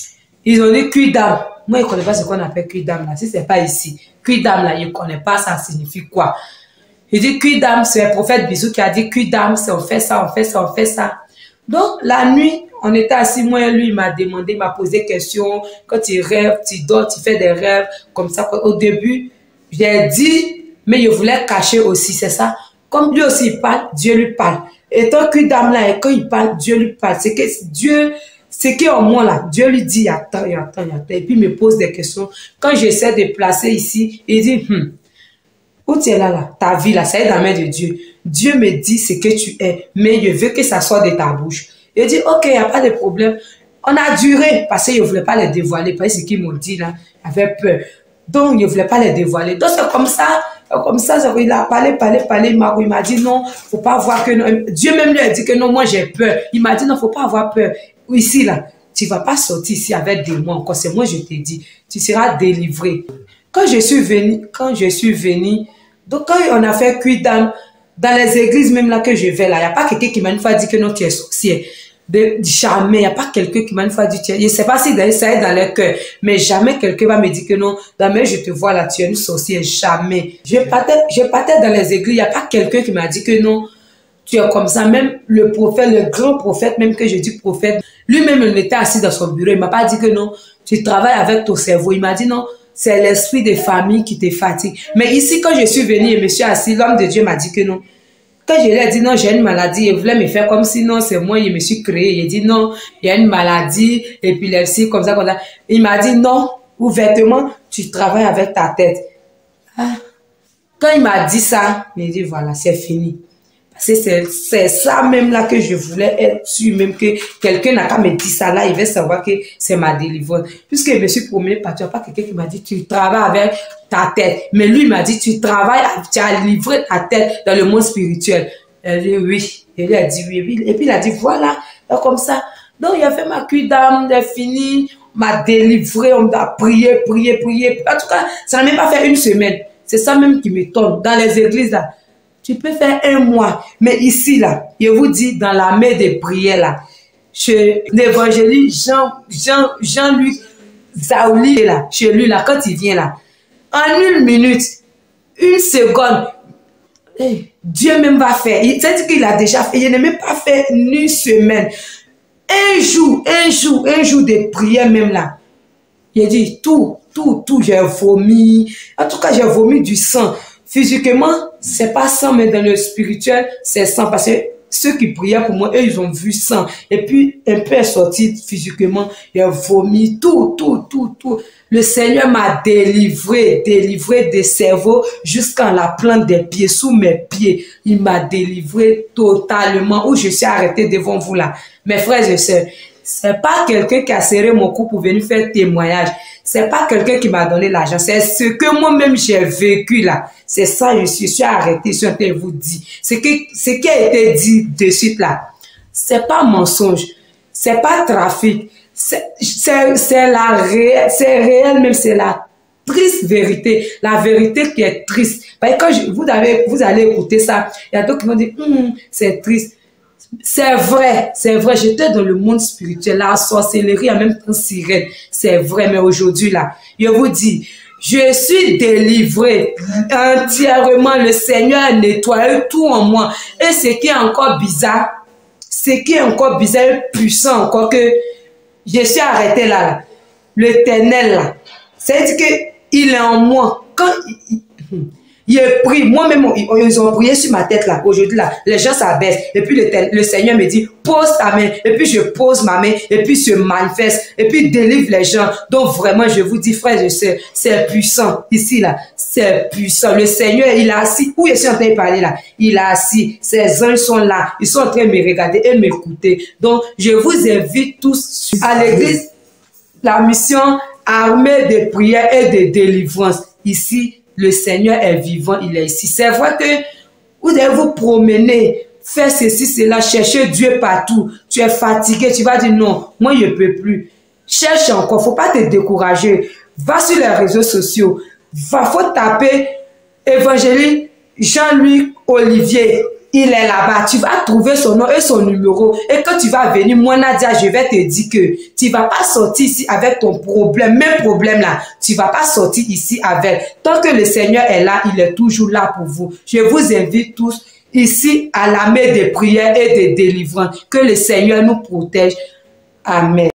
Speaker 2: ils ont dit cuidam. Moi je ne connais pas ce qu'on appelle cuidam là, si ce n'est pas ici. Cuidam là, je ne connais pas ça signifie quoi. Il dit cuidam, c'est le prophète Bisou qui a dit cuidam, c'est on fait ça, on fait ça, on fait ça. Donc la nuit, on était assis, moi lui il m'a demandé, il m'a posé des questions. Quand tu rêves, tu dors, tu fais des rêves comme ça. Au début, j'ai dit, mais je voulais cacher aussi, c'est ça. Comme lui aussi il parle, Dieu lui parle. Et tant que dame là, et quand il parle, Dieu lui parle. C'est que Dieu, c'est qui en moi là, Dieu lui dit, attends, attends, attends. Et puis il me pose des questions. Quand j'essaie de placer ici, il dit, hm, où tu es là, là, ta vie là, ça est dans la main de Dieu. Dieu me dit ce que tu es, mais je veux que ça soit de ta bouche. Il dit, ok, il n'y a pas de problème. On a duré, parce que je ne voulais pas les dévoiler, parce que ce qu'ils m'ont dit là, j'avais peur. Donc, je ne voulais pas les dévoiler. Donc, c'est comme ça, comme ça, il a parlé, parlé, parlé, il m'a dit non, il ne faut pas avoir que non. Dieu même lui a dit que non, moi j'ai peur. Il m'a dit non, il ne faut pas avoir peur. Ici, là, tu ne vas pas sortir ici avec des mots encore. C'est moi, je t'ai dit, tu seras délivré. Quand je suis venue, quand je suis venue, donc quand on a fait cuidam, dans les églises même là que je vais là, il n'y a pas quelqu'un qui m'a une fois dit que non, tu es sorcier. De, jamais, il n'y a pas quelqu'un qui m'a une fois dit, je ne sais pas si ça est dans leur cœur, mais jamais quelqu'un va me dire que non, mais je te vois là, tu es une sorcière, jamais. Je partais, je partais dans les églises, il n'y a pas quelqu'un qui m'a dit que non, tu es comme ça. Même le prophète, le grand prophète, même que je dis prophète, lui-même, il était assis dans son bureau, il ne m'a pas dit que non, tu travailles avec ton cerveau. Il m'a dit non, c'est l'esprit de famille qui te fatigue. Mais ici, quand je suis venue et me suis assis, l'homme de Dieu m'a dit que non. Quand je lui ai dit non, j'ai une maladie, il voulait me faire comme si non, c'est moi, je me suis créé. Il a dit non, il y a une maladie, épilepsie, comme ça, comme ça. Il m'a dit non, ouvertement, tu travailles avec ta tête. Ah. Quand il m'a dit ça, il m'a dit voilà, c'est fini. C'est ça même là que je voulais être sûr, même que quelqu'un n'a qu'à me dire ça là, il va savoir que c'est ma délivrance. Puisque je me suis promené partout, il n'y a pas quelqu'un qui m'a dit tu travailles avec ta tête. Mais lui, il m'a dit tu travailles, tu as livré ta tête dans le monde spirituel. Elle a dit oui. Et lui a dit oui. Et puis il a dit voilà, comme ça. Donc il a fait ma cuite d'âme, il a fini, m'a délivré, on a prié, prié, prié. En tout cas, ça n'a même pas fait une semaine. C'est ça même qui m'étonne. Dans les églises là, tu peux faire un mois. Mais ici, là, je vous dis, dans la main des prières, là, chez l'évangéliste Jean, Jean, Jean-Luc Zaouli, là, chez lui, là, quand il vient, là, en une minute, une seconde, hey, Dieu même va faire. C'est-à-dire qu'il a déjà fait, il n'a même pas fait une semaine. Un jour, un jour, un jour de prière même, là. Il a dit, tout, tout, tout, j'ai vomi. En tout cas, j'ai vomi du sang. Physiquement, c'est pas sang, mais dans le spirituel, c'est sang. Parce que ceux qui priaient pour moi, eux, ils ont vu sang. Et puis, un peu est sorti physiquement, il a vomi, tout, tout, tout, tout. Le Seigneur m'a délivré, délivré des cerveaux jusqu'à la plante des pieds, sous mes pieds. Il m'a délivré totalement, où je suis arrêté devant vous là. Mes frères et sœurs, c'est pas quelqu'un qui a serré mon cou pour venir faire témoignage. C'est pas quelqu'un qui m'a donné l'argent. C'est ce que moi-même j'ai vécu là. C'est ça, je suis, je suis arrêté, je suis en train de vous dire. Ce qui, ce qui a été dit de suite là, c'est pas mensonge, c'est pas trafic, c'est la réelle, c'est réel même, c'est la triste vérité, la vérité qui est triste. Parce que quand je, vous, avez, vous allez écouter ça, il y a d'autres qui vont dire, hm, c'est triste. C'est vrai, c'est vrai, j'étais dans le monde spirituel, la sorcellerie en même temps sirène, c'est vrai, mais aujourd'hui là, je vous dis, je suis délivré entièrement, le Seigneur a nettoyé tout en moi. Et ce qui est encore bizarre, ce qui est encore bizarre, puissant encore, que je suis arrêté là, là. L'Éternel là, c'est-à-dire qu'il est en moi. Quand il, il prie, moi-même, ils ont prié sur ma tête là, aujourd'hui là, les gens s'abaissent, et puis le, le Seigneur me dit, pose ta main, et puis je pose ma main, et puis se manifeste, et puis délivre les gens. Donc vraiment, je vous dis, frères et sœurs, c'est puissant, ici là, c'est puissant. Le Seigneur, il est assis, où je suis en train de parler là, il est assis, ses anges sont là, ils sont en train de me regarder et m'écouter. Donc, je vous invite tous à l'église, la mission armée de prière et de délivrance, ici. Le Seigneur est vivant, il est ici. C'est vrai que vous devez vous promener, faire ceci, cela, chercher Dieu partout. Tu es fatigué, tu vas dire non, moi je ne peux plus. Cherche encore, il ne faut pas te décourager. Va sur les réseaux sociaux, va, faut taper évangéliste Jean-Louis Olivier. Il est là-bas, tu vas trouver son nom et son numéro. Et quand tu vas venir, moi Nadia, je vais te dire que tu ne vas pas sortir ici avec ton problème, même problème là. Tu ne vas pas sortir ici avec. Tant que le Seigneur est là, il est toujours là pour vous. Je vous invite tous ici à la main des prières et des délivrances. Que le Seigneur nous protège. Amen.